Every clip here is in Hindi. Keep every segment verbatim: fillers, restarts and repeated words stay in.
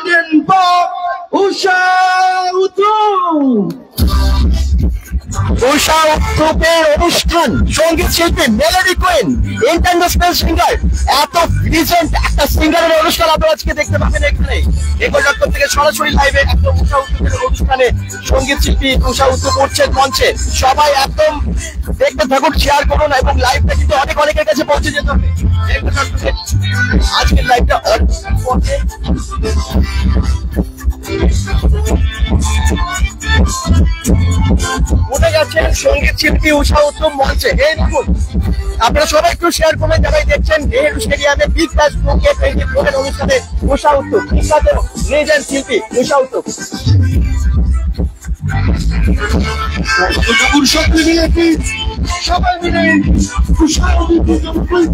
golden ball, Usha Uthup. উষা উত্থুপের অনুষ্ঠান সঙ্গীত শিল্পী মেলোডি কুইন ইন্টারন্যাশনাল সিঙ্গার এত রিসেন্ট একটা সিঙ্গারের অনুষ্ঠান আপনারা আজকে দেখতে পাবেন এখানে বেঙ্গল ডট কম থেকে সরাসরি লাইভে একদম উষা উত্থুপের অনুষ্ঠানে সঙ্গীত শিল্পী উষা উত্থুপ উঠছেন মঞ্চে। সবাই একদম দেখতে থাকুন, শেয়ার করুন এবং লাইভটা কিন্তু অনেক অনেকের কাছে পৌঁছে যেতে হবে। আজকের লাইভটা উঠে গেছেন সঙ্গীত শিল্পী উষা উত্থুপ মঞ্চে। এই দেখুন, আপনারা সবাই একটু শেয়ার করবেন যারাই দেখছেন নেহেরু স্টেডিয়ামে বিগ ব্যাশ টুকে টোয়েন্টি ফোর এর অনুষ্ঠানে উষা উত্থুপ বিখ্যাত লেজেন্ড শিল্পী উষা উত্থুপ। সকলে মিলে সবাই মিলে উষা উত্থুপ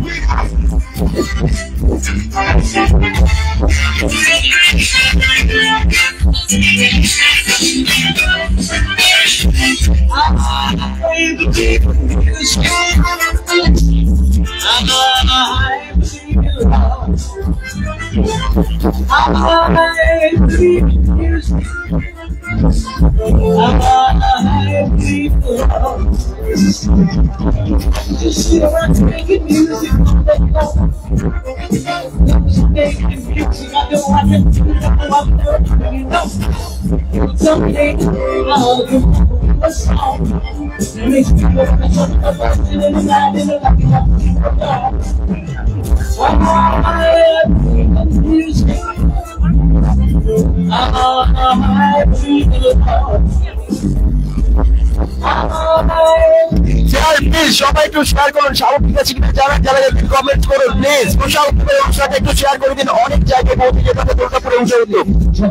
সবাই একটু শেয়ার করুন, সামগ্রিক আছে কিনা জানান, যারা কমেন্ট করুন প্লিজ। উষা উত্থুপের অনুষ্ঠানটা একটু শেয়ার করে দিন, অনেক জায়গায় পৌঁছে যেতে হবে দুর্গাপুরে উষা উত্থুপ।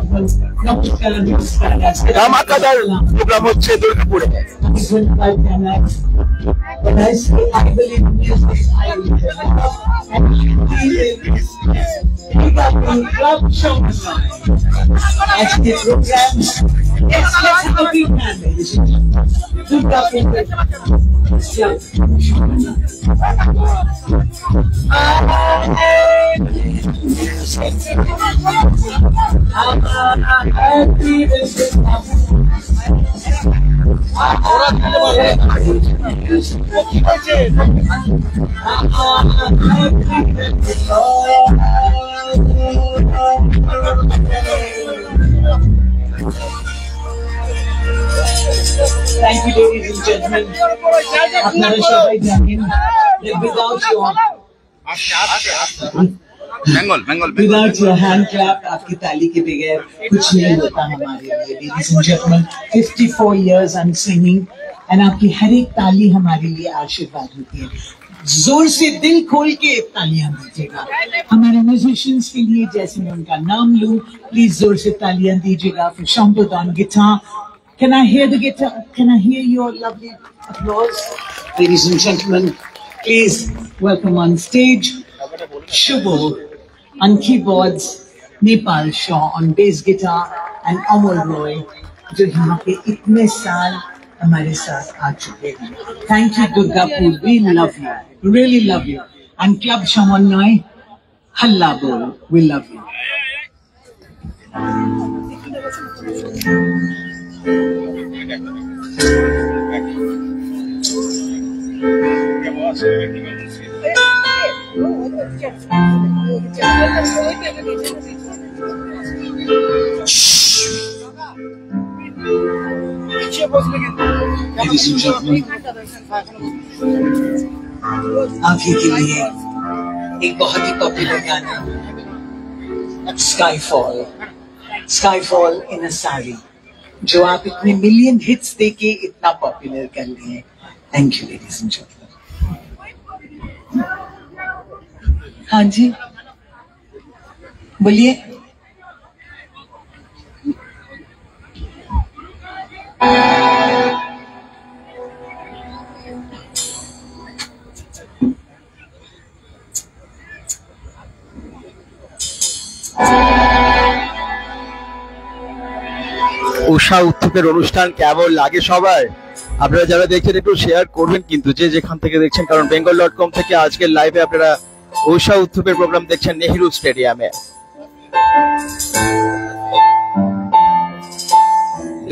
ধামাকাদার প্রোগ্রাম হচ্ছে দুর্গাপুরে। Thank you, ladies and gentlemen. আপনারা সবাই জানেন that without your Bengal, Bengal, without your hand clap, आपकी ताली के बगैर कुछ नहीं होता हमारे लिए. Ladies and gentlemen, fifty-four years I'm singing, and आपकी हर एक ताली हमारे लिए आशीर्वाद होती है. जोर से दिल खोल के तालियां दीजिएगा हमारे म्यूजिशियंस के लिए. जैसे मैं उनका नाम लूं, प्लीज जोर से तालियां दीजिएगा for Shampad on guitar. Can I hear the guitar? Can I hear your lovely applause? Ladies and gentlemen, please welcome on stage Shubho on keyboards, Nepal Shaw on bass guitar, and Amol Roy, जो यहाँ पे इतने साल हमारे साथ आ चुके हैं. Thank you, Durgapur. We love you. Really love you. And Club Shamanoi, Halla Bol. We love you. Ladies and gentlemen, आप ही के लिए एक बहुत ही पॉपुलर गाना Skyfall, Skyfall in a sari, जो आप इतने मिलियन हिट्स देके इतना पॉपुलर कर लिए हैं. Thank you ladies and gentleman. हाँ जी बोलिए. উষা উত্থুপের অনুষ্ঠান কেমন লাগে সবাই? আপনারা যারা দেখছেন একটু শেয়ার করবেন কিন্তু, যে যেখান থেকে দেখছেন, কারণ বেঙ্গল ডট কম থেকে আজকের লাইভে আপনারা উষা উত্থুপের প্রোগ্রাম দেখছেন নেহেরু স্টেডিয়ামে।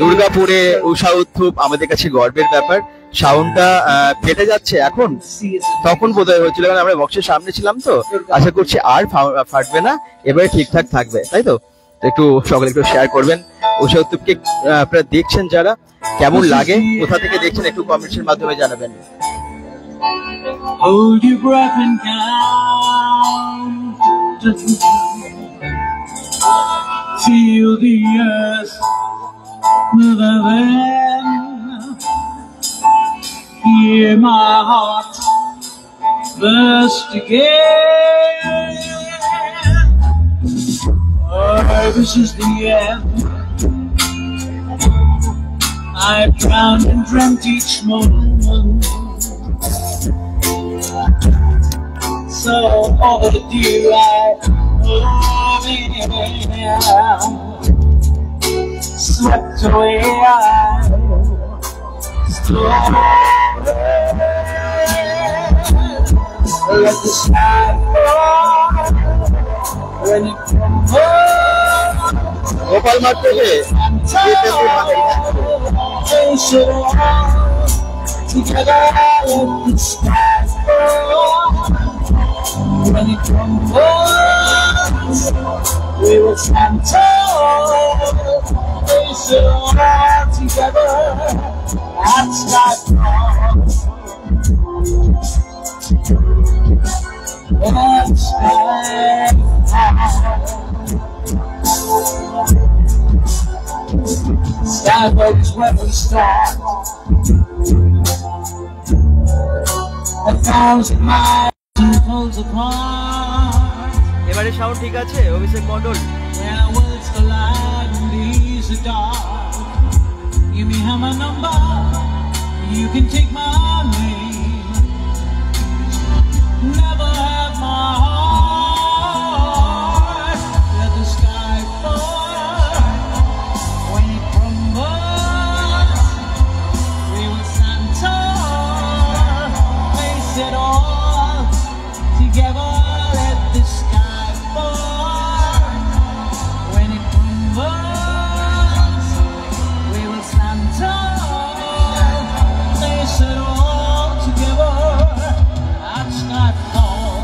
দুর্গাপুরে উষা উত্থুপ আমাদের কাছে গর্বের ব্যাপার। সাউন্ডটা ফেটে যাচ্ছে এখন, তখন বোধহয় হয়েছিল কারণ আমরা বক্সের সামনে ছিলাম, তো আশা করছি আর ফাটবে না, এবারে ঠিকঠাক থাকবে, তাই তো? একটু সকলে একটু শেয়ার করবেন। উষা উত্থুপকে আপনারা দেখছেন যারা, কেমন লাগে, কোথা থেকে দেখছেন একটু কমেন্টসের মাধ্যমে জানাবেন। Hold your breath and count. Feel the earth move again. Hear my heart burst again. Oh, this is the end. I've drowned and dreamt each moment. So overdue, I love it. Swept away, I let the sky fall when it crumbles. Gopal মাঠ থেকে together, let the sky fall when it crumbles. We will stand tall, face it all together. That's not wrong. That's not Skyward is where we start. A thousand miles and pulls apart. এবারে সাউন্ড ঠিক আছে Abhishek Mondal? Where words collide and these are dark. Give me my number, you can take my name. Never have my heart. Let the sky fall when it crumbles. We will stand tall, face it all together. Let the sky fall when it crumbles. We will stand tall, face it all together. That's not all.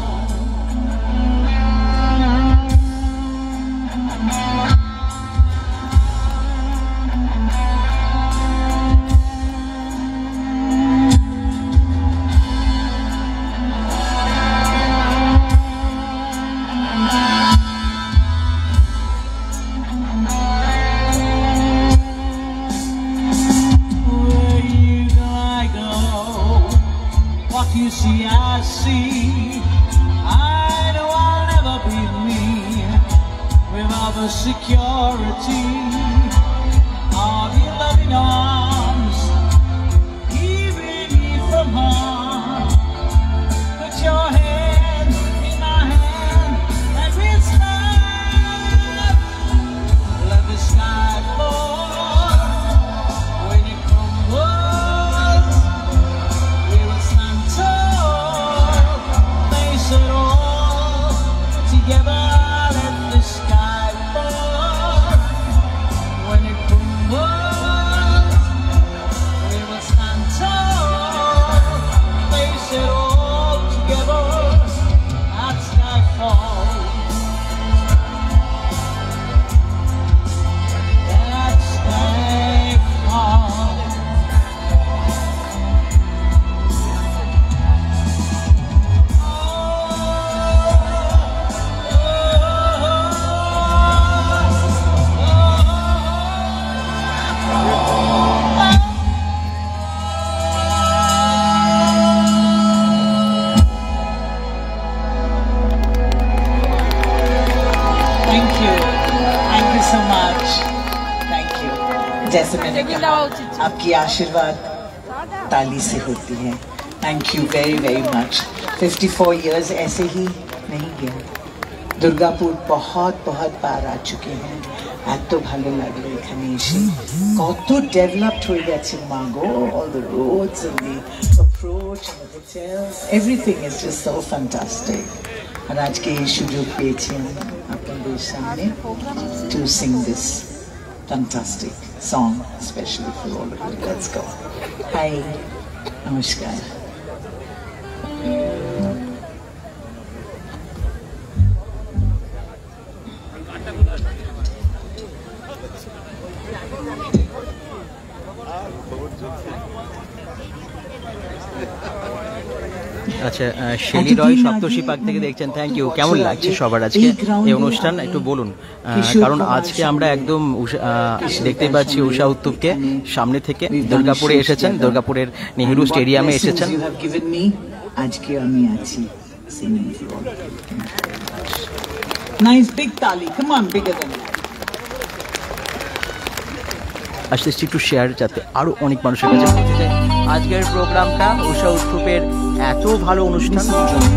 Where you go, I go. What you see, I see. I know I'll never be me without the security of your loving arms. Keeping me from harm. Put your hand in my hand and we'll start. Let the sky fall when it crumbles. We will stand tall, face it all together. Let the sky fall when it crumbles. We will stand tall, face it all together. At skyfall. At skyfall. Thank you. Thank you so much. Thank you. जैसे मैंने कहा, आपकी आशीर्वाद ताली से होती है। Thank you very very much. fifty-four years ऐसे ही नहीं गया। দুর্গাপুর बहुत बहुत बार आ चुके हैं। এত ভালো লাগলো এখানে এসে, কত ডেভেলপড হয়ে গেছে মাগো। All the roads and the approach and the hotels, everything is just so fantastic. আর আজকে এই সুযোগ পেয়েছি আমি আপনাদের সামনে to sing this fantastic song especially for all of you. Let's go. Hi, namaskar. আচ্ছা, শেলি রয় সপ্তর্ষি পাক থেকে দেখছেন, থ্যাংক ইউ। কেমন লাগছে সবার আজকে এই অনুষ্ঠান একটু বলুন, কারণ আজকে আমরা একদম দেখতে পাচ্ছি উষা উত্তুপকে সামনে থেকে দুর্গাপুরে এসেছেন, দুর্গাপুরের নেহেরু স্টেডিয়ামে এসেছেন। আজকে আমি আছি নাইস বিগ তালি, কাম অন, বিগার দ্যান আসলে একটু শেয়ার যাতে আরো অনেক মানুষের কাছে পৌঁছে যায় আজকের প্রোগ্রামটা, উষা উত্তুপের এত ভালো অনুষ্ঠান।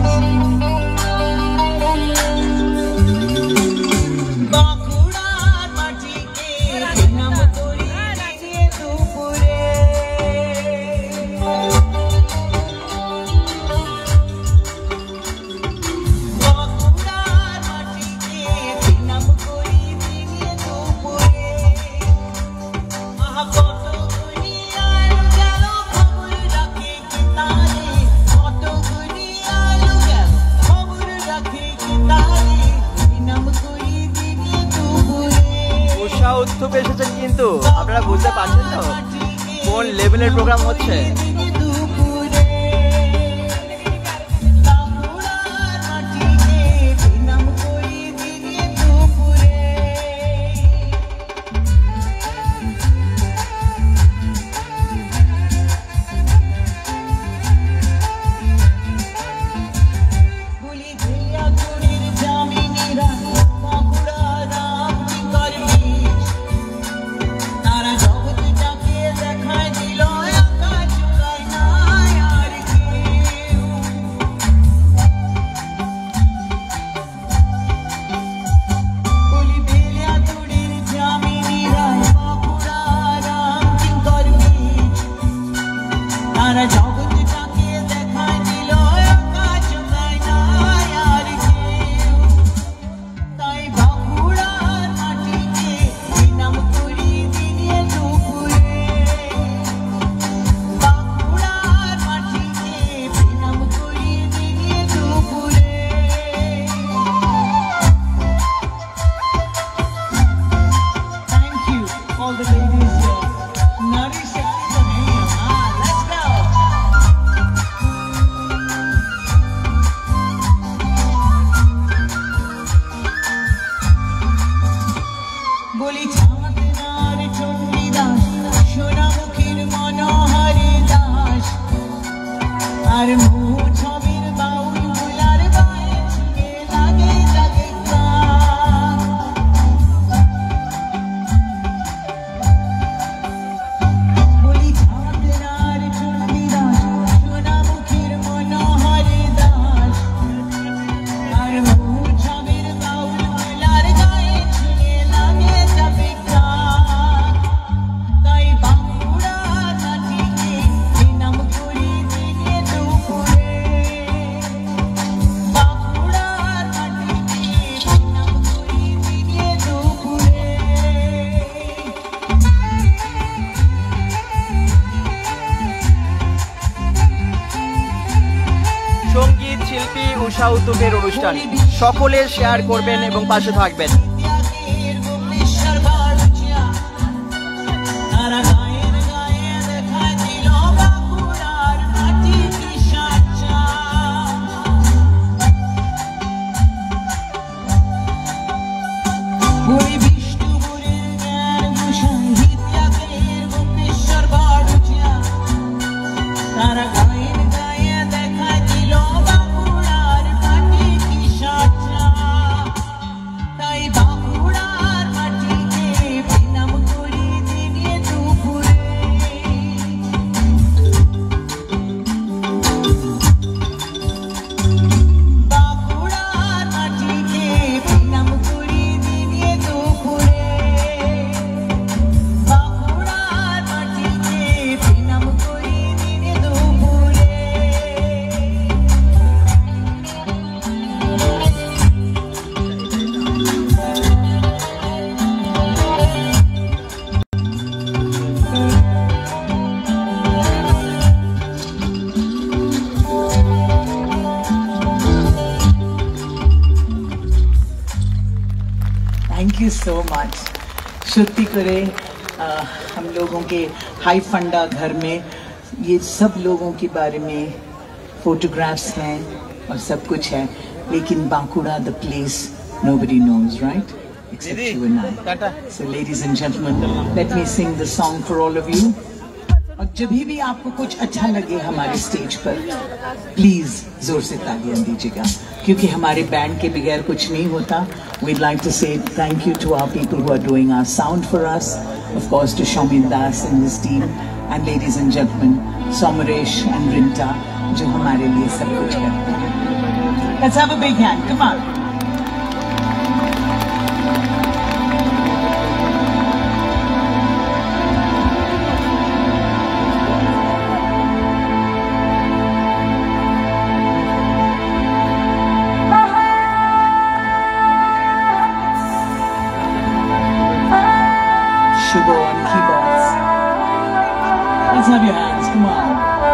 উত্তুপে এসেছেন, কিন্তু আপনারা বুঝতে পারছেন তো কোন লেভেলের প্রোগ্রাম হচ্ছে। উষা উত্তুপের অনুষ্ঠান সকলে শেয়ার করবেন এবং পাশে থাকবেন। Bye. so much. सत्य करे हम लोगों के हाई फंडा घर में ये सब लोगों के बारे में फोटोग्राफ्स हैं और सब कुछ है, लेकिन Bankura the place nobody knows, right? Except you and I. So ladies and gentlemen, let me sing the song for all of you. और जब भी आपको कुछ अच्छा लगे हमारे स्टेज पर, प्लीज जोर से तालियां दीजिएगा, क्योंकि हमारे बैंड के बगैर कुछ नहीं होता. We'd like to say thank you to our people who are doing our sound for us, of course to Shaumin Das and his team, and ladies and gentlemen, Somaresh and Rinta, जो हमारे लिए सब कुछ करते हैं. Let's have a big hand, come on. Shubo on keyboards. Let's have your hands, come on.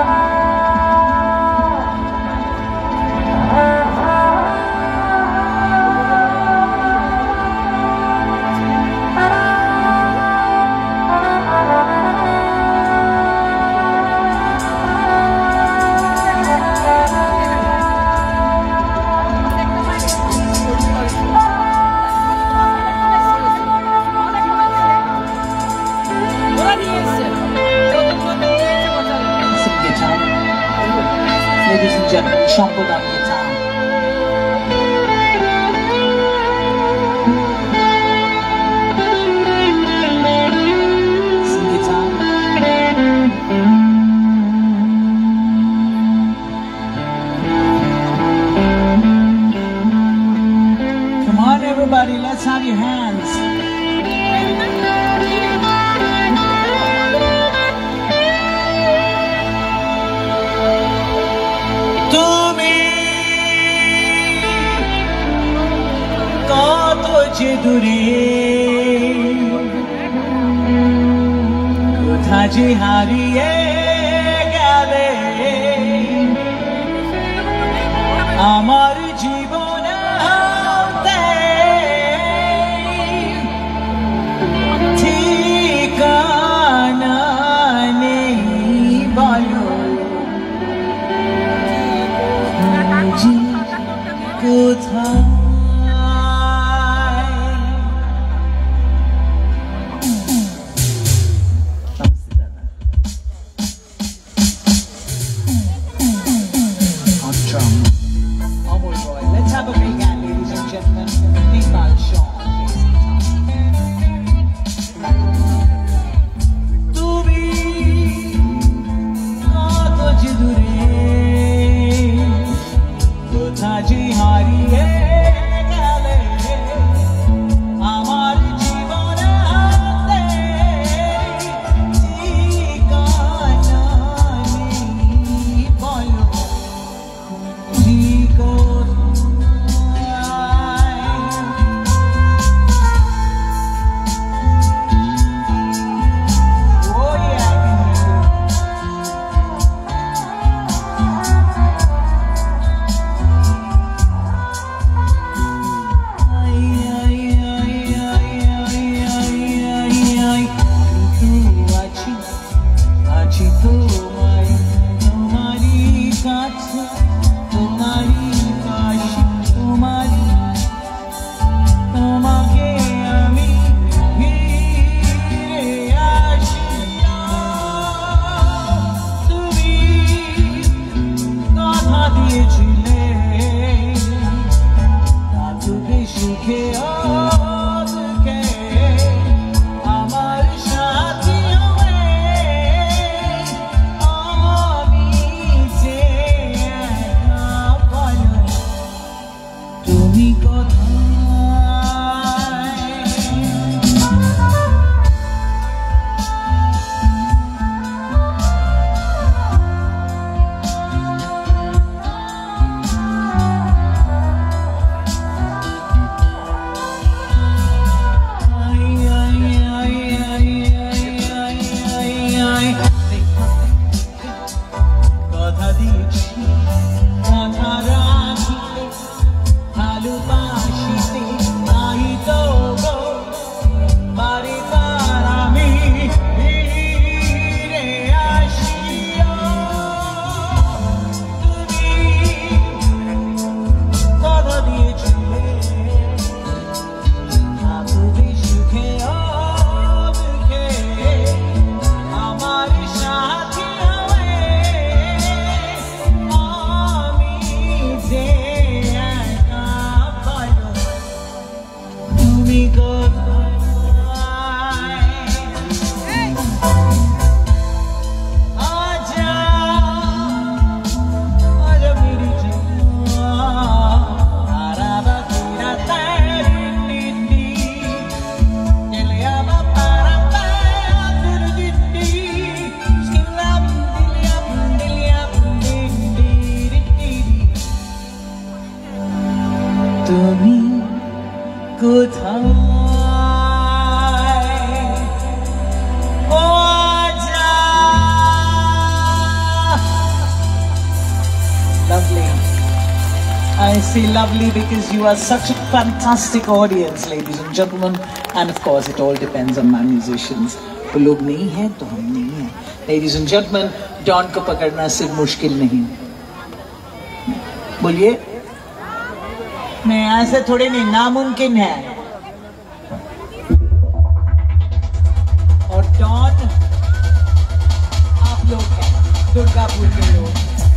Ladies and gentlemen, Shampoo on guitar. Some guitar. Come on everybody, let's have your hands. যে দূরে কোথা যে হারিয়ে গেলে আমার জীবনে ঠিকানা নেই বলো কোথায় almost feel lovely because you are such a fantastic audience, ladies and gentlemen. And of course, it all depends on my musicians. वो लोग नहीं हैं तो हम नहीं हैं. Ladies and gentlemen, डॉन को पकड़ना सिर्फ मुश्किल नहीं. बोलिए. नहीं, ऐसे थोड़े नहीं, नामुमकिन है. और डॉन आप लोग हैं, दुर्गापुर के लोग.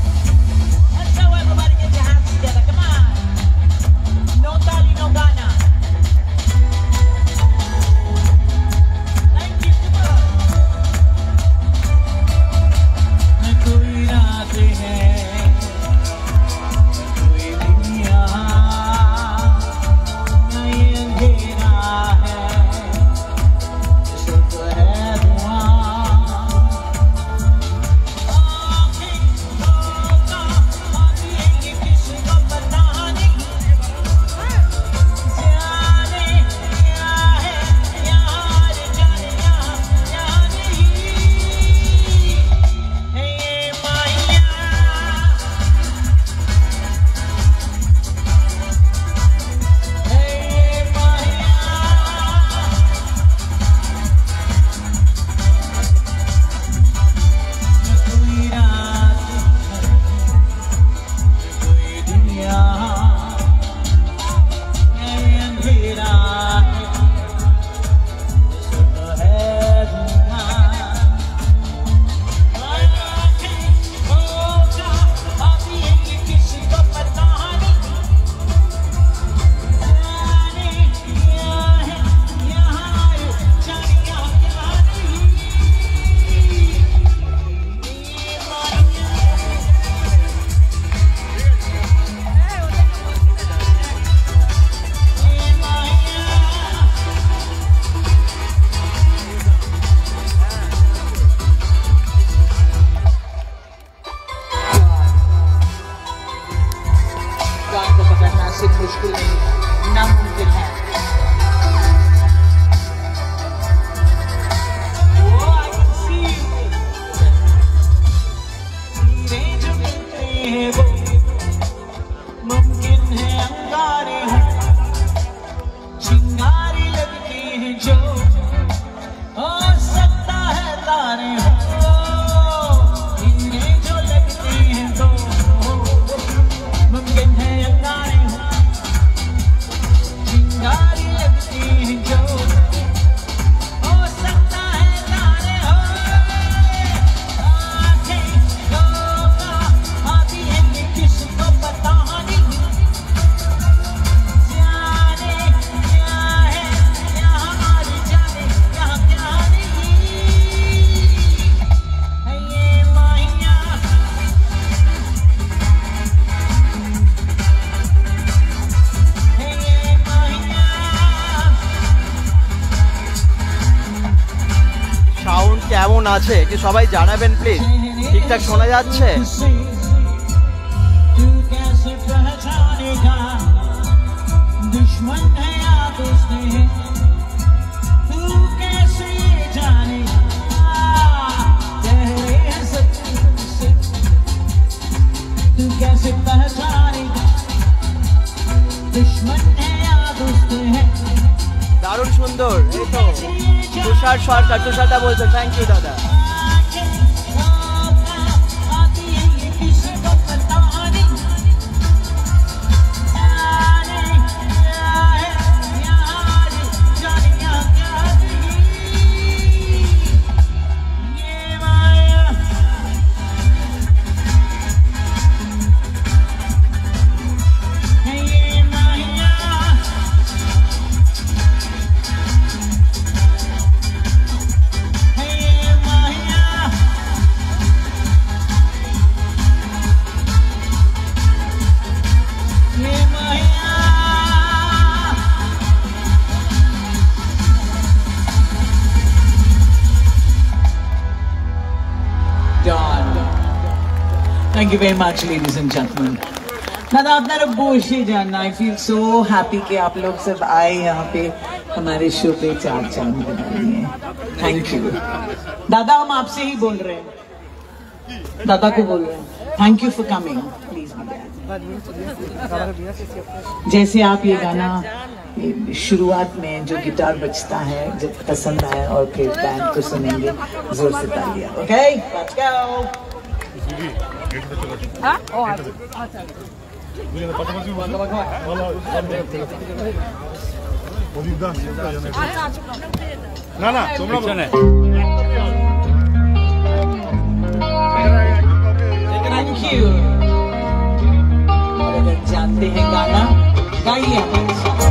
मुश्किल नहीं, नामुमकिन है. मुमकिन है अंगारे हो, चिंगारी लगती है जो, हो सकता है तारे हो, इन्हें जो लगती है तो, मुमकिन है अंगारे हो, चिंगारी लगती है जो, हो सकता है तारे हो. आंखें धोखा आती है कि किसको पता नहीं, जाने क्या है यहाँ और जाने यहाँ क्या नहीं है ये माहिया. है ये माहिया. সাউন্ড কেমন আছে একটু সবাই জানাবেন প্লিজ. ঠিকঠাক শোনা যাচ্ছে? तू कैसे पहचानेगा दुश्मन है या दोस्त है, तू कैसे जानेगा तेरे हसरत से, तू कैसे पहचानेगा दुश्मन है या दोस्त है. দারুণ সুন্দর. এই তো তুষার সরকার, তুষারদা বলছে থ্যাংক ইউ দাদা. Thank you very much, ladies and gentlemen. दादा अपना बोशे जानना. I feel so happy कि आप लोग सब आए यहाँ पे हमारे शो पे चार चांद बना दिए. Thank you. दादा हम आपसे ही बोल रहे हैं, दादा को बोल रहे हैं. Thank you for coming. Please be there. जैसे आप ये गाना शुरुआत में जो गिटार बजता है जब पसंद आया और फिर बैंड को सुनेंगे जोर से तालियां। Okay let's go. हां ओ अच्छा না না তোমরা थैंक यू। अगर जानते हैं गाना गाइए हमारे साथ।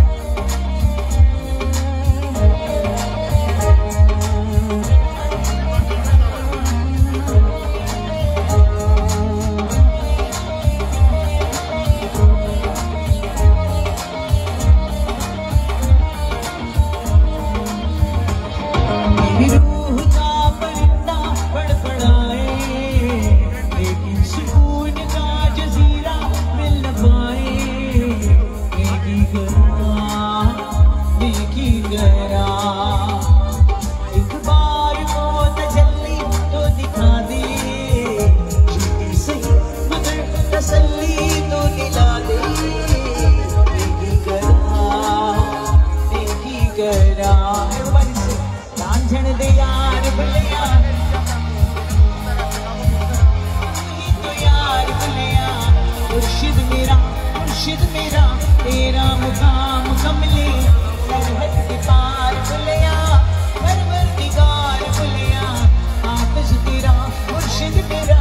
मुर्शिद मेरा मुर्शिद मेरा तेरा मुकाम कमले सरहद के पार बुलिया परवरदिगार बुलिया हाफिज तेरा मुर्शिद मेरा।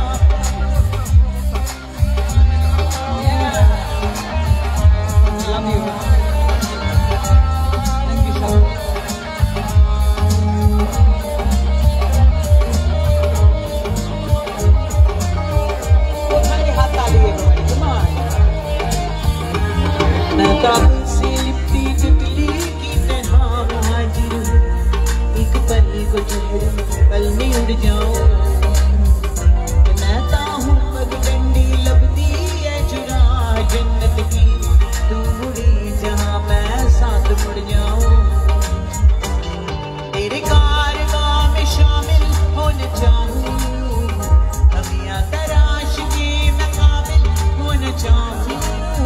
Love you. Thank you so much. Kabul से लिपटी तितली की तरह हाजिर हूँ, एक पल को चढ़ पल में उड़ जाऊं। मैं हूँ पगडंडी लबदी है चुरा जन्नत की, तू मुड़ी जहाँ मैं साथ मुड़ जाऊं। तेरे कारवां में शामिल होना चाहूँ, कमियां तराश के मैं काबिल होना चाहूँ।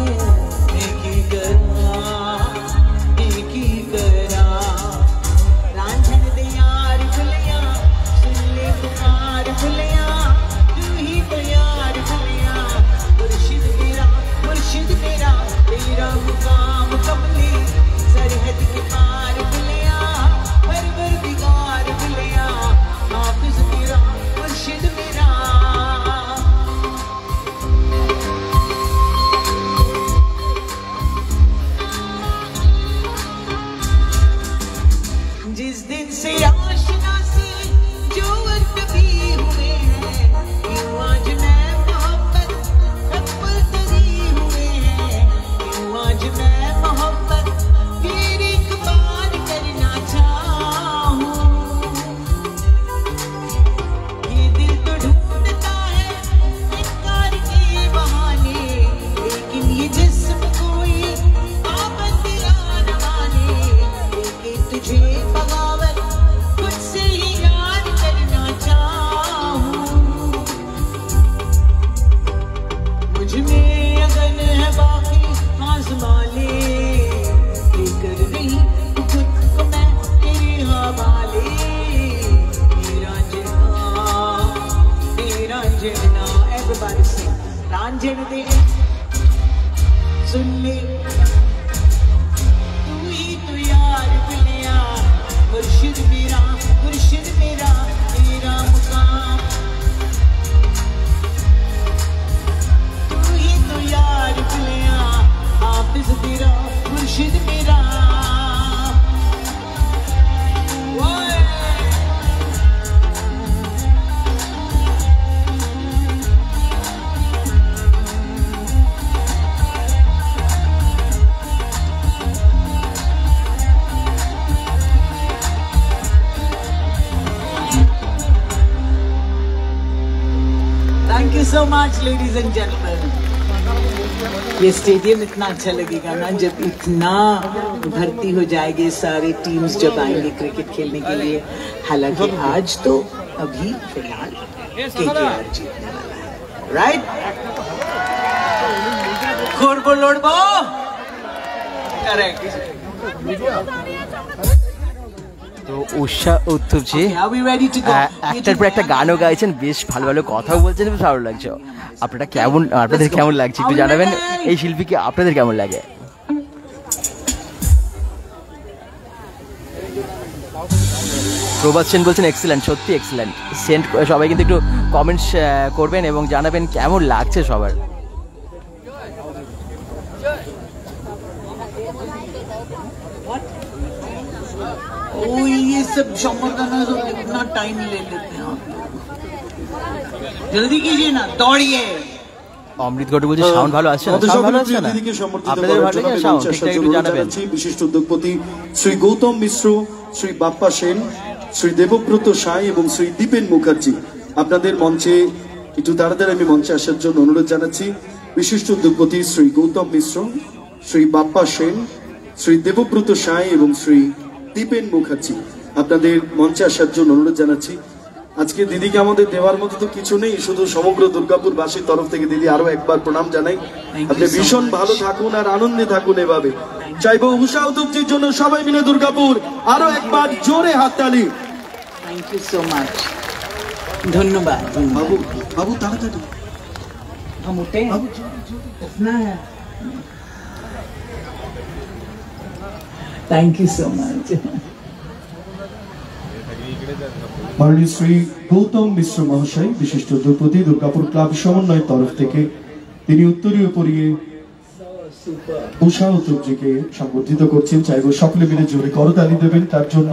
जिस दिन से आशना से जो अजनबी हुए हैं, यूं आज मैं मोहब्बत रब्बतरी हुए हैं, यूं आज मैं मोहब्बत फिर एक बार करना चाहूं। ये दिल तो ढूंढता है इनकार के बहाने, लेकिन ये जिस्म कोई पाबंद न माने, लेकिन तुझे रांझण दे सुन ले तू ही तो यार बुलिया, मुर्शिद मेरा मुर्शिद मेरा तेरा मुकाम। तू ही तो यार बुलिया, हाफिज तेरा मुर्शिद मेरा। Thank you so much, ladies and gentlemen. ये स्टेडियम इतना अच्छा लगेगा ना जब इतना भर्ती हो जाएगी, सारी टीम्स जब आएंगे क्रिकेट खेलने के लिए। हालांकि आज तो अभी फिलहाल केकेआर जीतने वाला है, राइट? করবো লড়বো করেক্ট তো উষা উত্তম জি Are we ready to go? একটার পর একটা গানও গাইছেন, বেশ ভালো ভালো কথাও বলছেন, বেশ ভালো লাগছে। আপনারা কেমন, আপনাদের কেমন লাগছে একটু জানাবেন, এই শিল্পীকে আপনাদের কেমন লাগে? প্রভাত সেন বলছেন এক্সিলেন্ট, সত্যি এক্সিলেন্ট। সেন্ড সবাই কিন্তু একটু কমেন্টস করবেন এবং জানাবেন কেমন লাগছে সবার। ओ ये सब संवर्धना तो कितना टाइम ले लेते हैं आप लोग, जल्दी कीजिए ना, दौड़िए। অমৃত গড় বলছে সাউন্ড ভালো আসছে না, সাউন্ড ভালো আসছে না, আপনাদের ভালো লাগে সাউন্ড, ঠিকঠাক একটু জানাবেন। বিশিষ্ট উদ্যোগপতি শ্রী গৌতম মিশ্র, শ্রী বাপ্পা সেন, শ্রী দেবব্রত সাই এবং শ্রী দীপেন মুখার্জি, আপনাদের মঞ্চে একটু তাড়াতাড়ি আমি মঞ্চে আসার জন্য অনুরোধ জানাচ্ছি। বিশিষ্ট উদ্যোগপতি শ্রী গৌতম মিশ্র, শ্রী বাপ্পা সেন, শ্রী দেবব্রত সাই এবং শ্রী দীপেন মুখার্জি, আপনাদের মঞ্চে আসার জন্য অনুরোধ জানাচ্ছি। আজকে দিদিকে আমাদের দেওয়ার মতো তো কিছু নেই, শুধু সমগ্র দুর্গাপুরবাসীর তরফ থেকে দিদি আরো একবার প্রণাম জানাই। আপনি ভীষণ ভালো থাকুন আর আনন্দে থাকুন এভাবে। চাইবো উষা উদ্যোগজির জন্য সবাই মিলে দুর্গাপুর আরো একবার জোরে হাততালি। থ্যাংক ইউ সো মাচ, ধন্যবাদ। বাবু বাবু তাড়াতাড়ি हम उठे उठना है। Thank you so much. মাননীয় শ্রী গৌতম মিশ্র মহাশয়, বিশিষ্ট উদ্যোগপতি, দুর্গাপুর ক্লাব সমন্বয়ের তরফ থেকে তিনি উত্তরীয় পরিয়ে উষা উদ্যোগজিকে সংবর্ধিত করছেন। চাইবো সকলে মিলে জোরে করতালি দেবেন তার জন্য।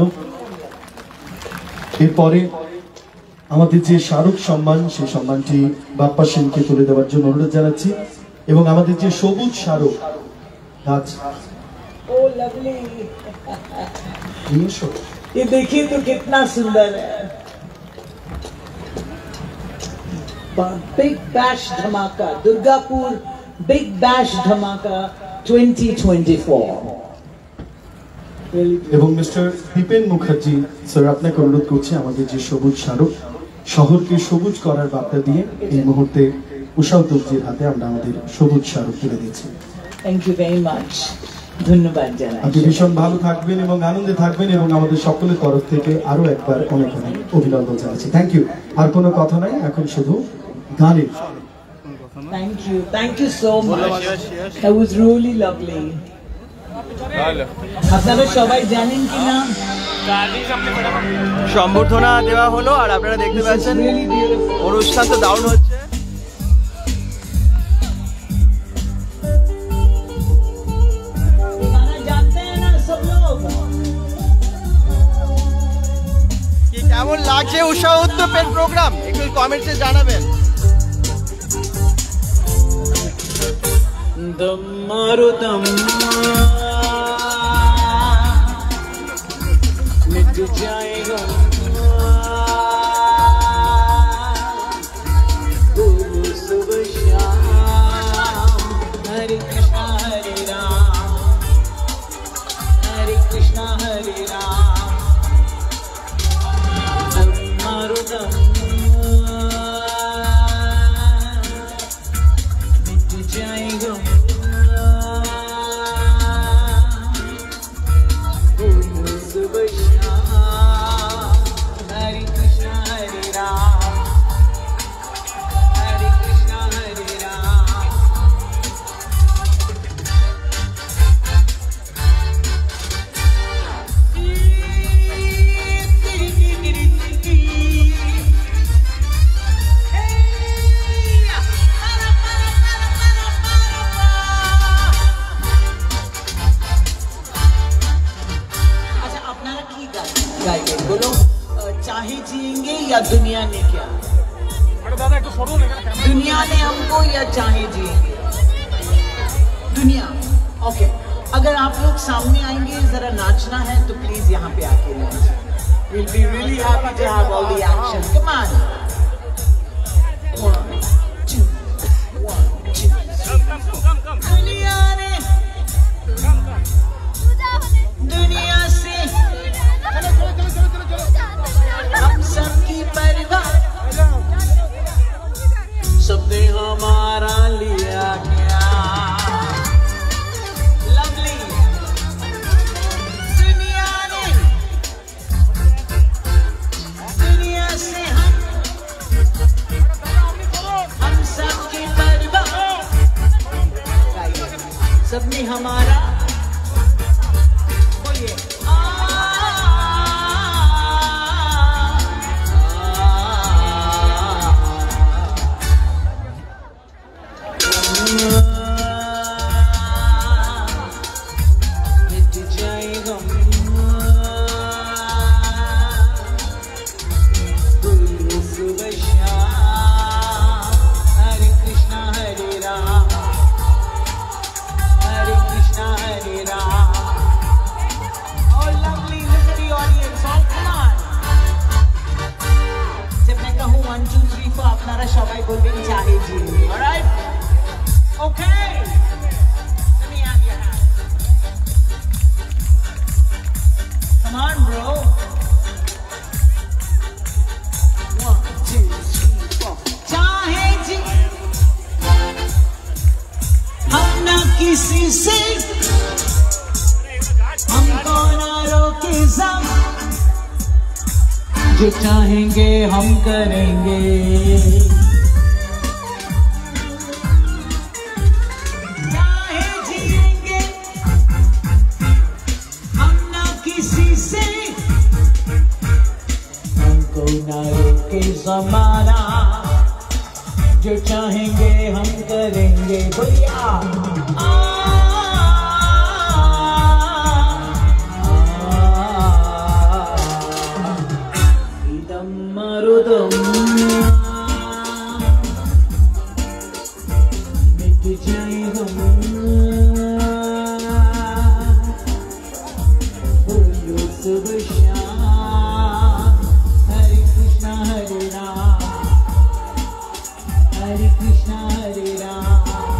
এরপরে আমাদের যে স্মারক সম্মান, সেই সম্মানটি বাপ্পা সেনকে তুলে দেওয়ার জন্য অনুরোধ জানাচ্ছি। এবং আমাদের যে সবুজ স্মারক গাছ, ओ लवली, ये देखिए तो कितना सुंदर है। Big bash Dhamaka, Durgapur big bash Dhamaka twenty twenty-four। এবং মিস্টার দীপেন মুখার্জি স্যার, আপনাকে অনুরোধ করছি আমাদের যে সবুজ স্মারক, শহরকে সবুজ করার বার্তা দিয়ে এই মুহূর্তে উষা উদ্যোগজির হাতে আমরা আমাদের সবুজ স্মারক তুলে দিচ্ছি। थैंक यू वेरी मच, ধন্যবাদ জানাই। আপনি ভীষণ ভালো থাকবেন এবং আনন্দে থাকবেন এবং আমাদের সকলের তরফ থেকে আরো একবার অনেক অনেক অভিনন্দন জানাচ্ছি। Thank you. আর কোনো কথা নাই, এখন শুধু গানের। Thank you, thank you so much. That was really lovely. আপনারা সবাই জানেন কি না, সম্বর্ধনা দেওয়া হলো আর আপনারা দেখতে পাচ্ছেন really beautiful. অনুষ্ঠান তো দারুণ হচ্ছে। गाना जानते हैं ना सब लोग? কি কেমন লাগছে উষা উদ্যোগের প্রোগ্রাম একটু কমেন্টসে জানাবেন। दम मारो दम, मिट जाएगा गुरु सुबह शाम। हरे कृष्णा हरे राम, हरे कृष्णा हरे राम। दम मारो दम, मिट जाएगा चाहे जिएंगे या दुनिया ने क्या, दुनिया ने हमको या चाहे जिएंगे दुनिया। ओके, अगर आप लोग सामने आएंगे, जरा नाचना है तो प्लीज यहाँ पे आके नाचिए। We'll be really happy to have all the action. Come on. One, two, one, two. दुनिया ने दुनिया से हम सबकी परवाह, सबने हमारा लिया क्या। जो चाहेंगे हम करेंगे। चाहे जिएंगे हम ना किसी से, हमको ना रोके ज़माना, जो चाहेंगे हम करेंगे। भैया इदम मरुदम मिट जाए हम, बोलो शुभ शाम। हरे कृष्णा हरे राम, हरे कृष्णा हरे राम।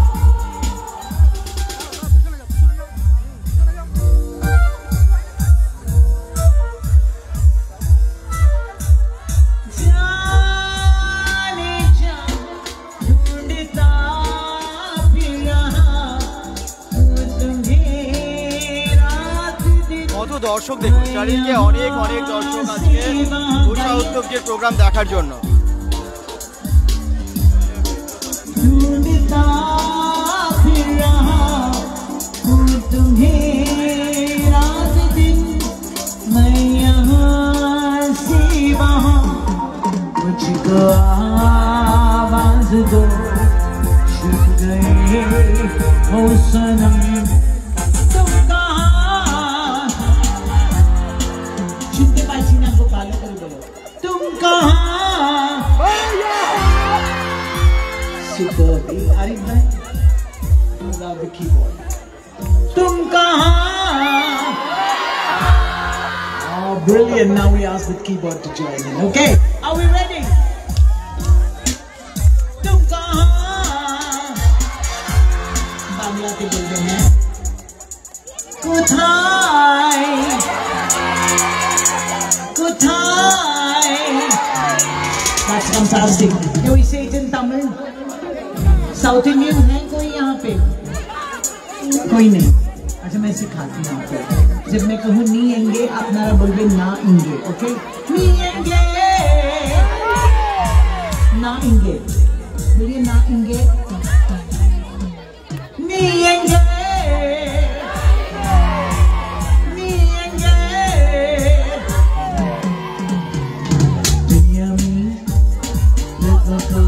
जाने जा ढूंढता फिर रहा तुम्हें रात दिन। কত দর্শক দেখুন, চারিদিকে অনেক অনেক দর্শক আজকে উষা উত্তপ্তের প্রোগ্রাম দেখার জন্য। ढूंढता फिर रहा हूँ तुम्हें रात दिन, मैं यहाँ से वहाँ, मुझको आवाज दो, छूट गए हो सनम। तुम कहाँ छुपे पाची ना को पालो कर बोलो, तुम कहाँ Super B, Arif bhai, you love the keyboard. Tum kahan? Oh, brilliant! Now we ask the keyboard to join in. Okay, are we ready? Tum kahan? Bangla ke bolde hain. Kothay? Kothay? That's fantastic. Can we say it in Tamil? South Indian है कोई यहाँ पे? कोई नहीं। अच्छा मैं सिखाती हूँ आपको। जब मैं कहूँ नी एंगे, आप नारा बोलबे ना इंगे। ओके, नी एंगे, ना इंगे, बोलिए ना इंगे, नी एंगे, नी एंगे। दुनिया में लोगों को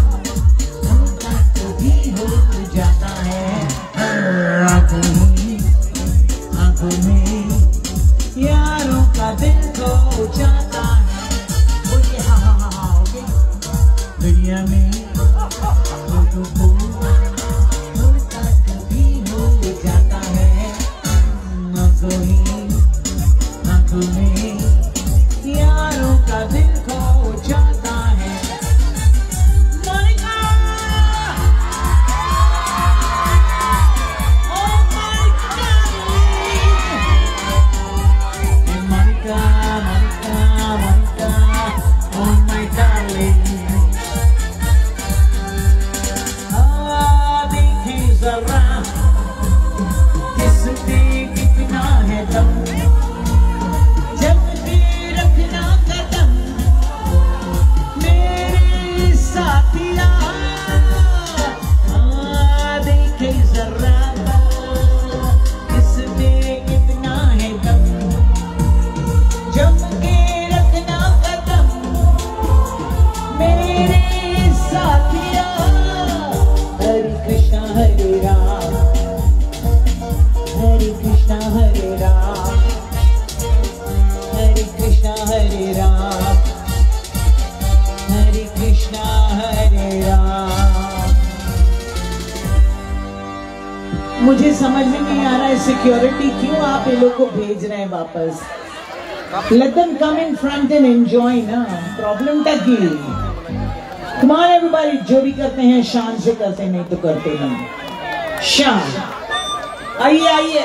जाता है आंखों में, आंखों में यारों का दिल खो जाता है। बोलिए हाँ हाँ हाँ हाँ। ओके, दुनिया में लोगों को होता कभी हो जाता है आंखों में, आंखों में यारों का दिल खो जाता है। मुझे समझ में नहीं आ रहा है सिक्योरिटी क्यों आप ये लोग को भेज रहे हैं वापस। Let them come in front and enjoy ना, प्रॉब्लम क्या की? Come on everybody, जो भी करते हैं शान से करते, नहीं तो करते नहीं। शान, आइए आइए।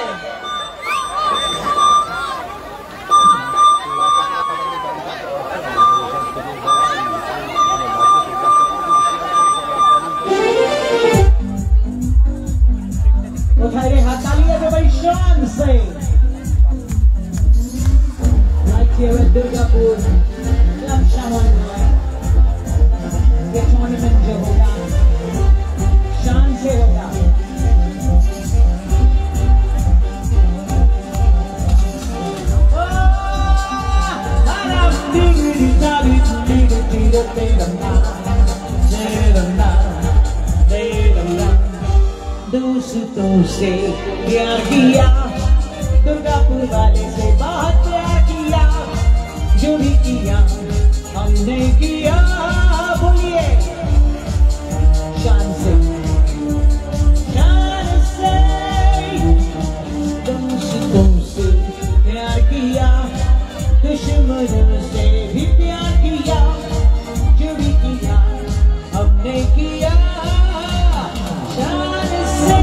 उठाइए हाथ, तालियां दो भाई शान से। दुर्गापुर से प्यार किया, दुर्गापुर वाले से बहुत प्यार किया, जो भी किया हमने किया। बोलिए शान से, शान से। दोस्तों से प्यार किया, दुश्मनों से भी प्यार किया, जो भी किया हमने किया। शान से,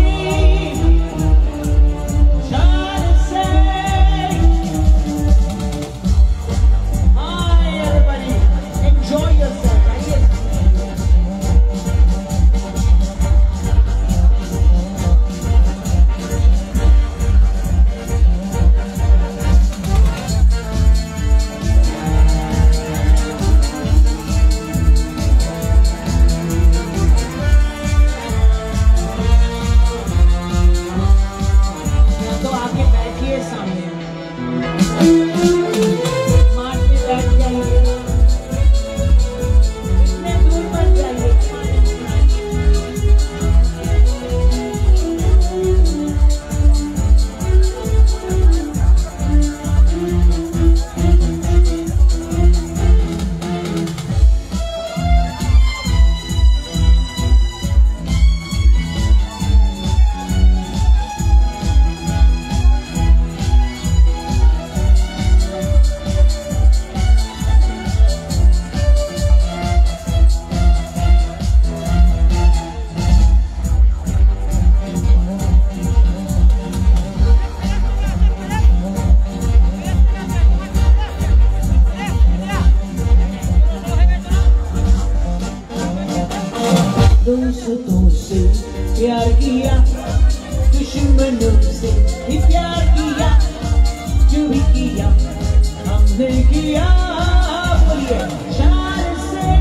शान से। Hi everybody, enjoy yourself, right? तो आके बैठिए सामने, मार्च में बैठ जाइए, इतने दूर मत जाइए। दोस्तों से प्यार किया, दुश्मनों से भी प्यार किया, जो भी किया हमने किया। बोलिए शान से,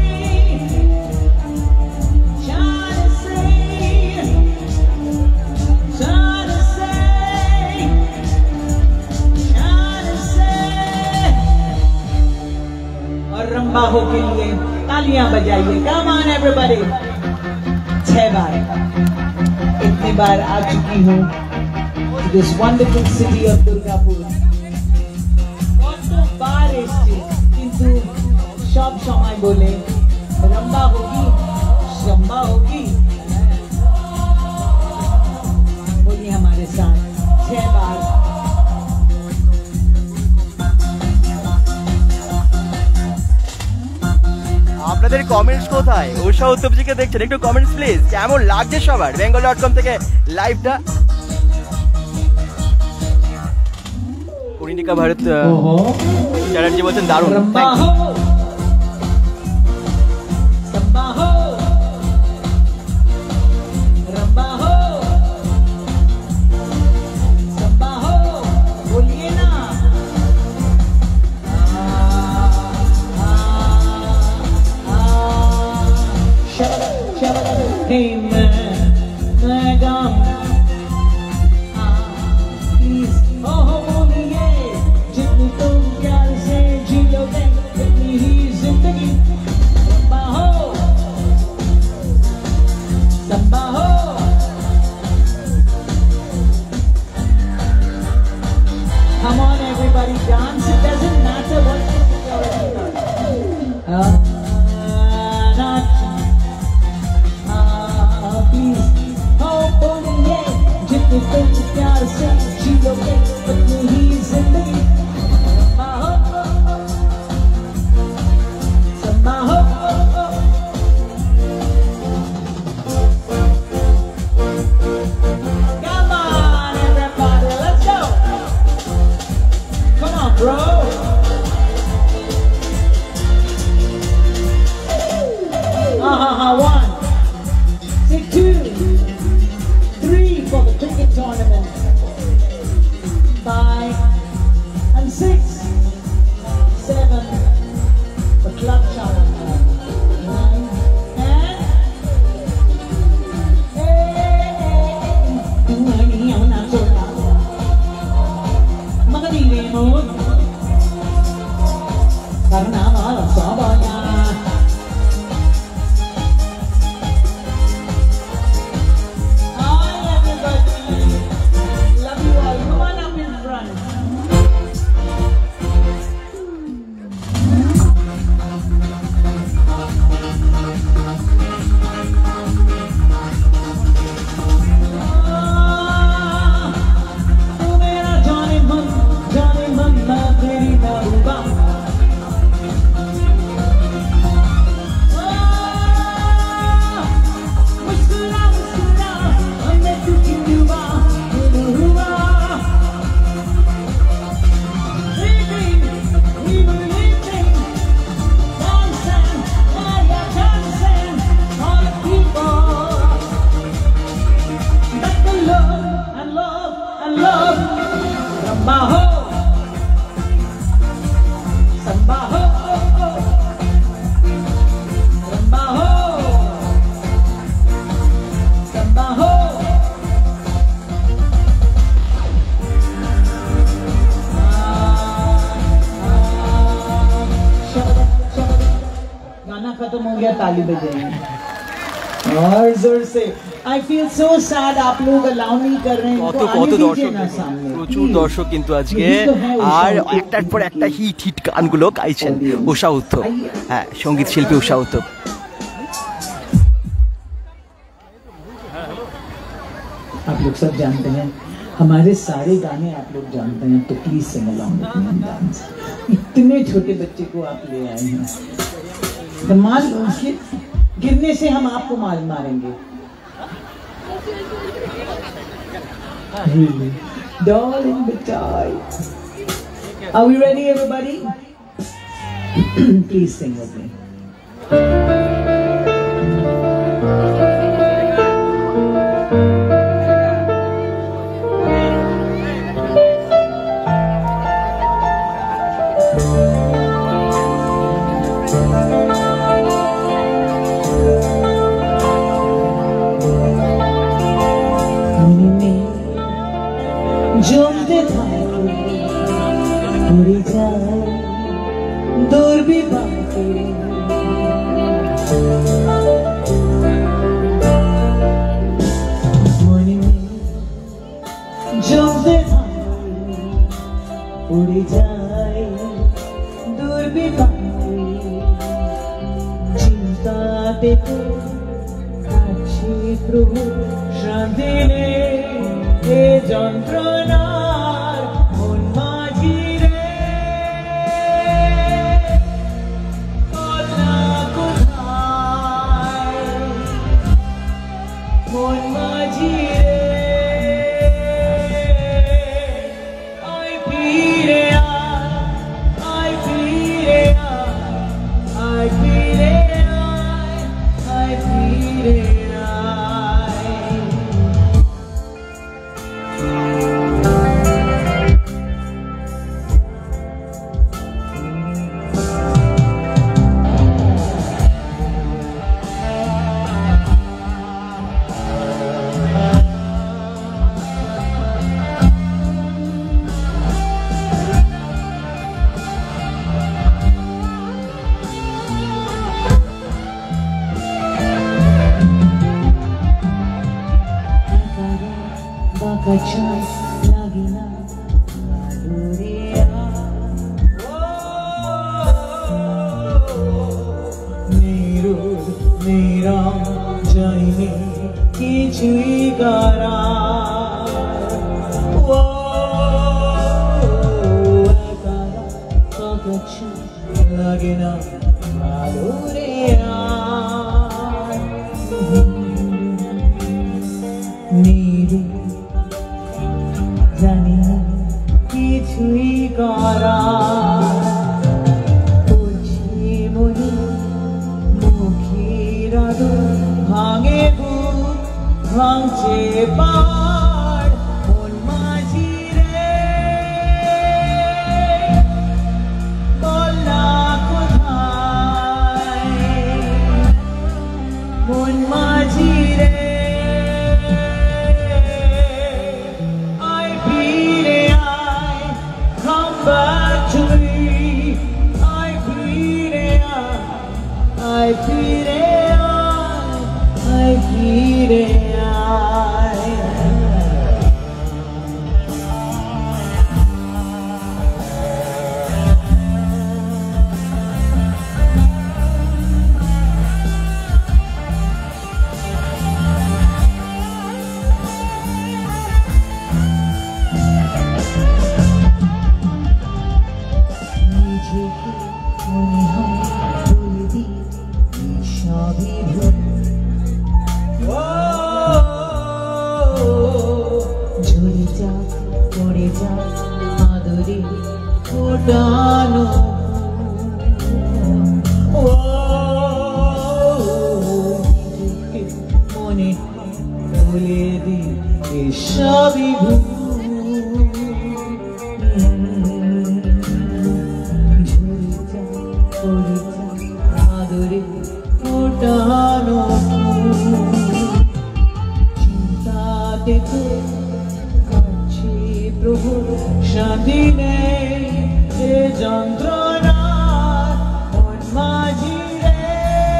शान से, शान से, शान से। और रंबाहो के लिए तालियां बजाइए। Come on everybody. छह बार, इतनी बार आ चुकी हूँ this wonderful city of Durgapur. কত বার এসেছি, কিন্তু সব সময় বলে রম্বা होगी, शंबा होगी। बोलिए हमारे साथ छह बार। আপনাদের কমেন্টস কোথায়? উষা উত্তপজিকে দেখছেন, একটু কমেন্টস প্লিজ। কেমন লাগছে সবার বেঙ্গল ডট কম থেকে লাইভটা? পরিণিকা ভারত চ্যাটার্জি বলছেন দারুণ। रंबा हो, शंबा हो, रंबा हो, शंबा हो। बोलिए ना। Hey man, madam, please, oh बोलिए, जितनी तुम प्यार से जी लोगे, उतनी ही जिंदगी। रंबा हो, शंबा हो। Come on everybody, dance. It doesn't matter what you're uh, not please, oh बोलिए, जितनी तुम प्यार से जी लोगे, उतनी ही जिंदगी। रंबा हो, शंबा हो। Come on everybody, let's go. Come on bro. Uh-huh, one. Take two, three for the cricket tournament, five and six, seven for club challenge, nine and eight. Magadili mo, karena malam sabanya. Hi everybody. खत्म हो गया ताली बजाएंगे और जोर से। आई फील सो सैड आप लोग अलाउ नहीं कर रहे हैं। কত কত দর্শক, প্রচুর দর্শক কিন্তু আজকে। আর একটার পর একটা হিট হিট গানগুলো গাইছেন উষা উত্থপ। হ্যাঁ, সঙ্গীত শিল্পী উষা উত্থপ। आप लोग सब जानते हैं हमारे सारे गाने आप लोग जानते हैं, तो please sing along with me and dance. इतने छोटे बच्चे को आप ले आए हैं, तो माल उसके गिरने से हम आपको माल मारेंगे। Really, darling, but I. Are we ready, everybody? Please sing with me. জমতে থাকে উড়ে যায় দূর বিবাহে, মনে জমতে থাকে উড়ে যায় দূর বিবাহে, চিন্তাতে কাছে প্রভু শান্তি নেই এ যন্ত্রণার মন মাঝি রে, কোথা কোথায় মন মাঝি রে, আয় ফিরে আয়, আয় ফিরে আয়, আয় ফিরে আয়, আয় ফিরে আয়। Kacang lagi na dunia, meru mera jaine kichui gara, kacang lagi na dunia, meru জানি না কিছুই করা, করছি মনে মুখের আদর, ভাঙে বুক ভাঙছে পাড় মন মাঝি রে, বল না কোথায় মন মাঝি রে, back to me, I feel it, I feel it, I feel it. শান্তি নেই এ যন্ত্রণার মন মাঝি রে,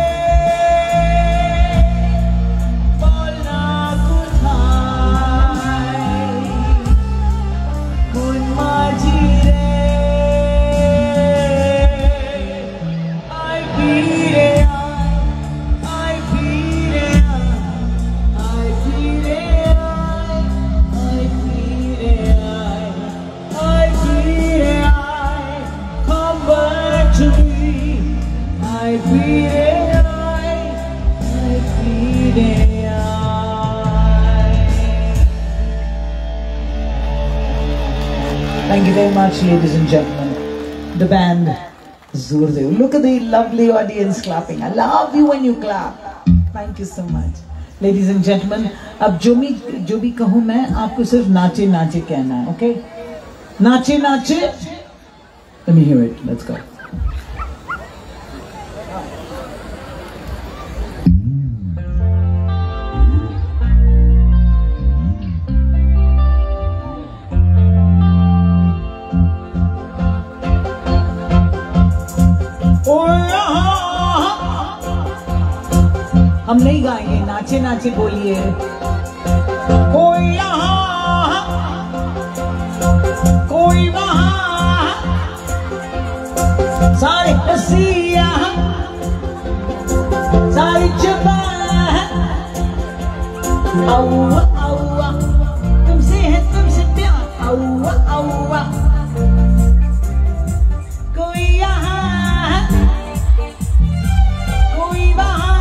so much, ladies and gentlemen. The band Zoordev. Look at the lovely audience clapping. I love you when you clap. Thank you so much. Ladies and gentlemen, अब जो भी जो भी कहूँ मैं आपको सिर्फ नाचे नाचे कहना है, okay? नाचे नाचे. Let me hear it. Let's go. हम नहीं गाएंगे, नाचे नाचे बोलिए. कोई यहाँ कोई वहाँ सारे हंसिया सारी जुबान औवा औवा तुमसे है तुमसे प्यार औवा औवा. कोई यहाँ कोई वहाँ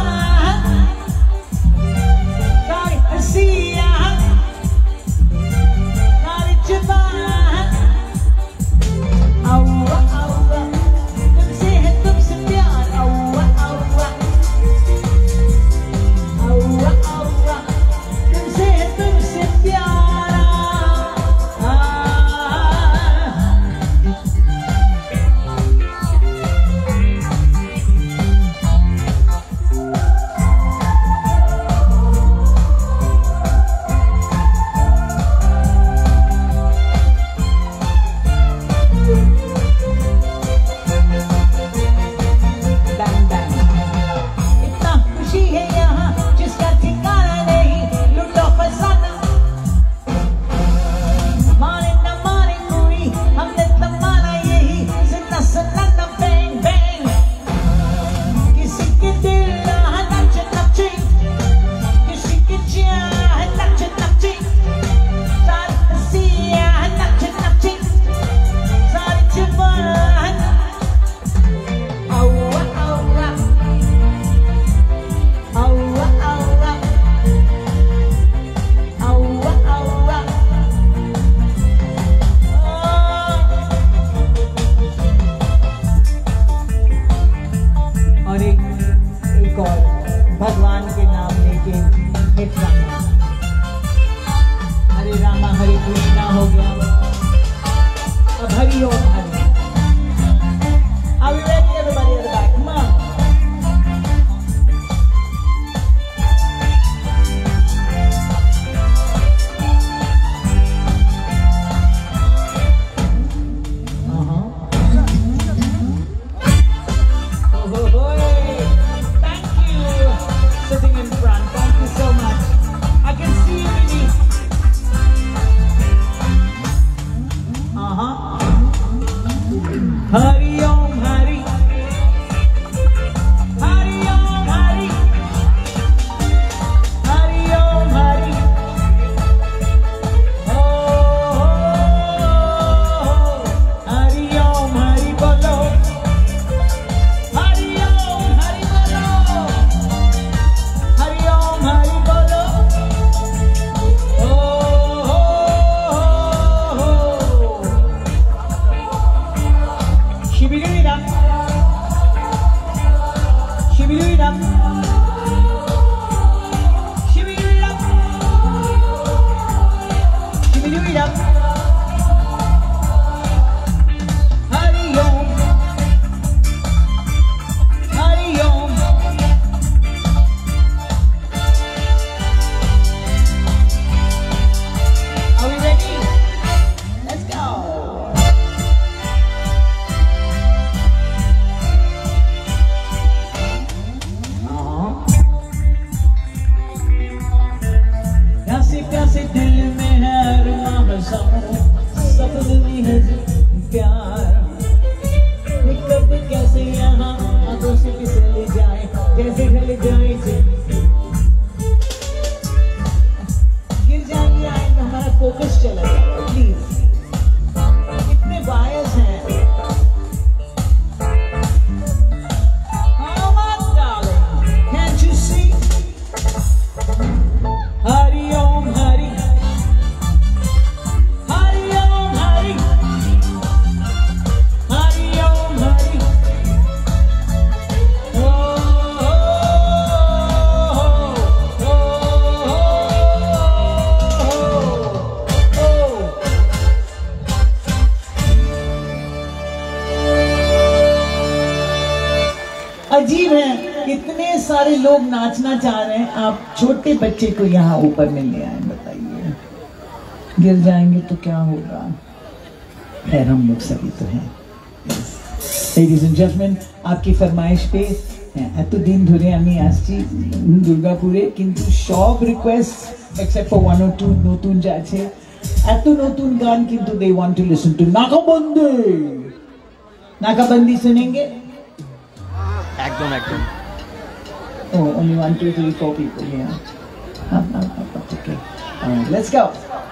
अजीब है, इतने सारे लोग नाचना चाह रहे हैं, आप छोटे बच्चे को यहाँ ऊपर में ले आए, बताइए गिर जाएंगे तो क्या होगा। खैर हम लोग सभी तो हैं। Ladies and gentlemen, आपकी फरमाइश पे এত দিন ধরে আমি আসছি দুর্গাপুরে, কিন্তু সব request except for one or two নতুন যা আছে, এত নতুন গান কিন্তু they want to listen to নাকাবন্দি। নাকাবন্দি শুনেंगे? একদম একদম। Oh, only one, two, three, four people here. No, no, no, that's okay. All right, let's go.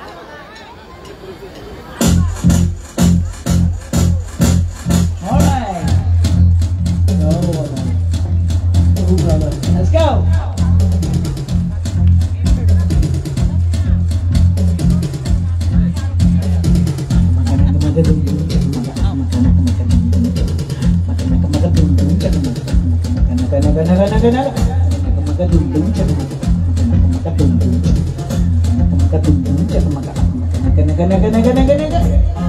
All right. Oh, oh brother. Let's go. Naga naga naga naga naga dum dum naga dum dum naga dum dum naga naga naga naga naga naga.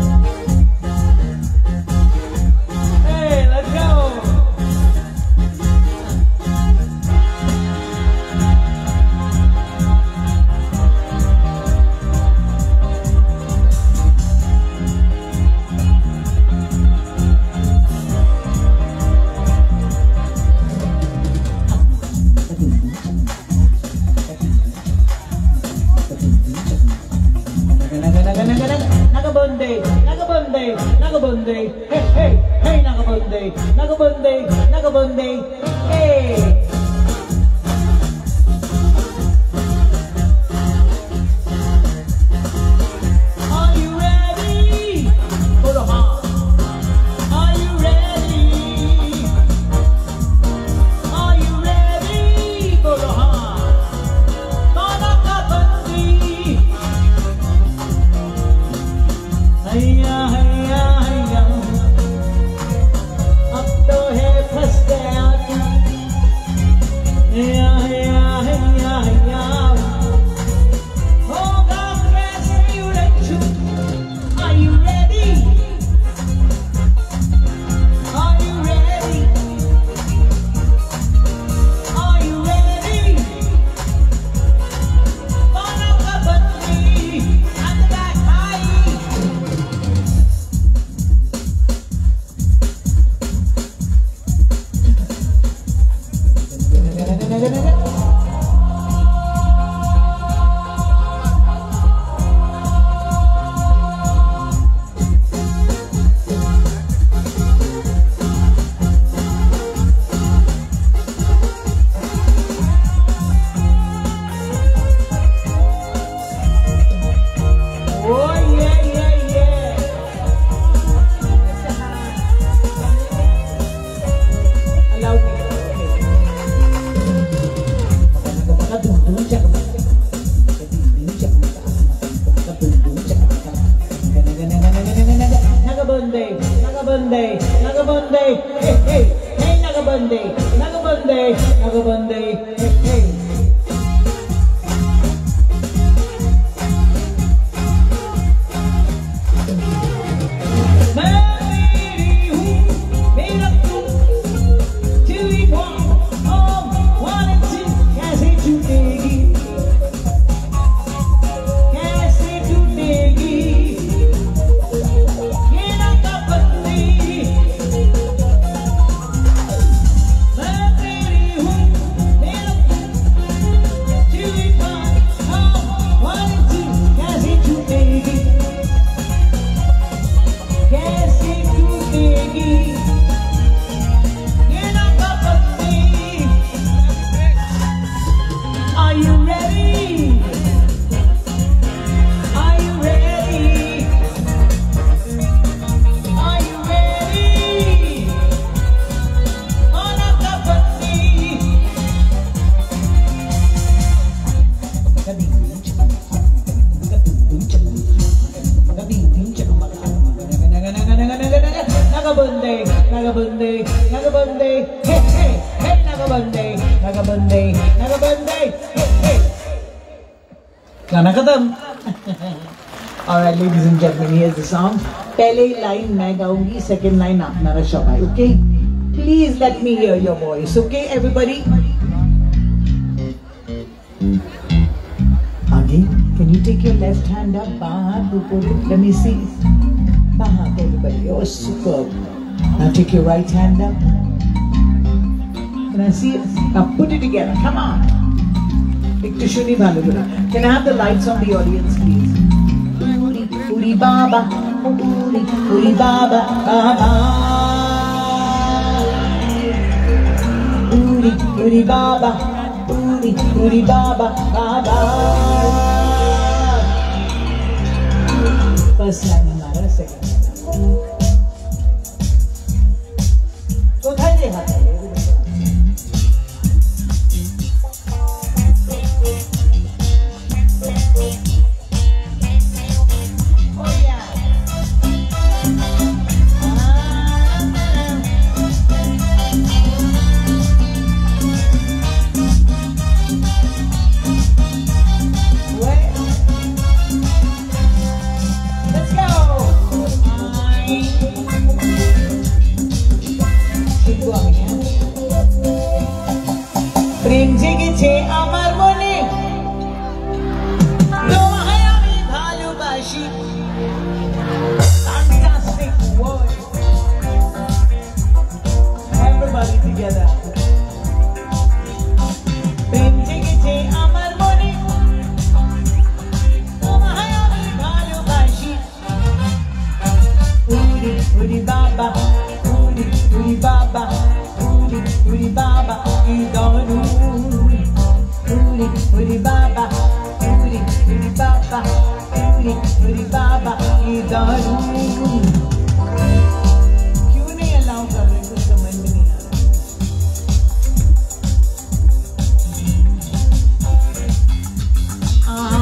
Hey, let's go. Nagabunde, Nagabunde, Nagabunde, hey, hey, hey, Nagabunde, Nagabunde, Nagabunde, hey. Are you ready for the heart? Are you ready? Are you ready for the heart? Nagabunde. हैया हैया हैया, अब तो है फंस गया तू। हैया हैया हैया हैया, होगा कैसे उलझू। Are you ready? Are you ready? Are you ready? Bana ka bandi and back high. Oh yeah, yeah, yeah. Allow me. Nagabunde, Nagabunde, Nagabunde, hey, hey, hey, Nagabunde, Nagabunde, Nagabunde, hey, hey. मैं मेरी हूँ, मेरा तू, chili bomb, oh, one and two, कैसे छूटेगी, कैसे टूटेगी, ये नाकाबंदी। मैं तेरी हूँ, मेरा तू, chili bomb, oh, one and two, कैसे छूटेगी, कैसे टूटेगी, ये नाकाबंदी। Are you ready? Are you ready? Are you ready? Oh, नाकाबंदी। Nagabunde, Nagabunde, Nagabunde, hey, hey, hey, Nagabunde, Nagabunde, Nagabunde, hey, hey. गाना खत्म। Alright, ladies and gentlemen, here's the song. पहले लाइन मैं गाऊंगी, सेकंड लाइन आप नारा शबाई, okay? Please let me hear your voice, okay, everybody? Again, can you take your left hand up? Baha, let me see. Baha, everybody. Oh, superb. Now take your right hand up. Can I see it? Now put it together. Come on. Can I have the lights on the audience, please? Uri, Uri Baba, Uri, Uri Baba, Baba. Uri, Uri Baba, Uri, Uri Baba, Baba. First line हमारा, second line. तो उठाइए हाथ. প্রেম জেগেছে আমার মনে তোমায় আমি ভালোবাসি fantastic word everybody together প্রেম জেগেছে আমার মনে তোমায় আমি ভালোবাসি উরি উরি বাবা উরি উরি বাবা উরি উরি বাবা ইদারু Uri, Uri Baba, Uri, Uri Baba, Uri, Uri Baba, Idaru. क्यों नहीं अलाउ कर रहे? कुछ समझ में नहीं आ रहा.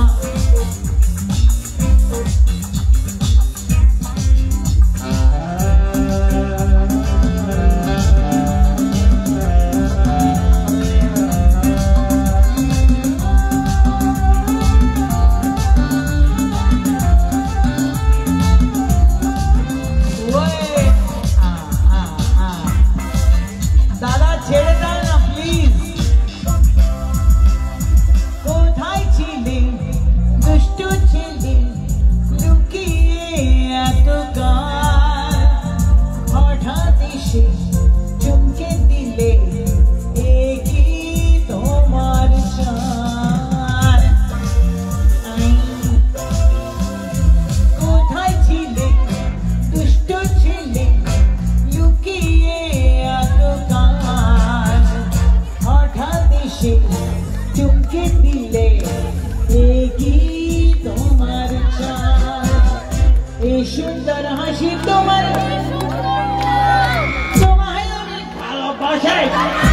সুন্দর হাসি তোমার তোমায় আমি ভালোবাসাই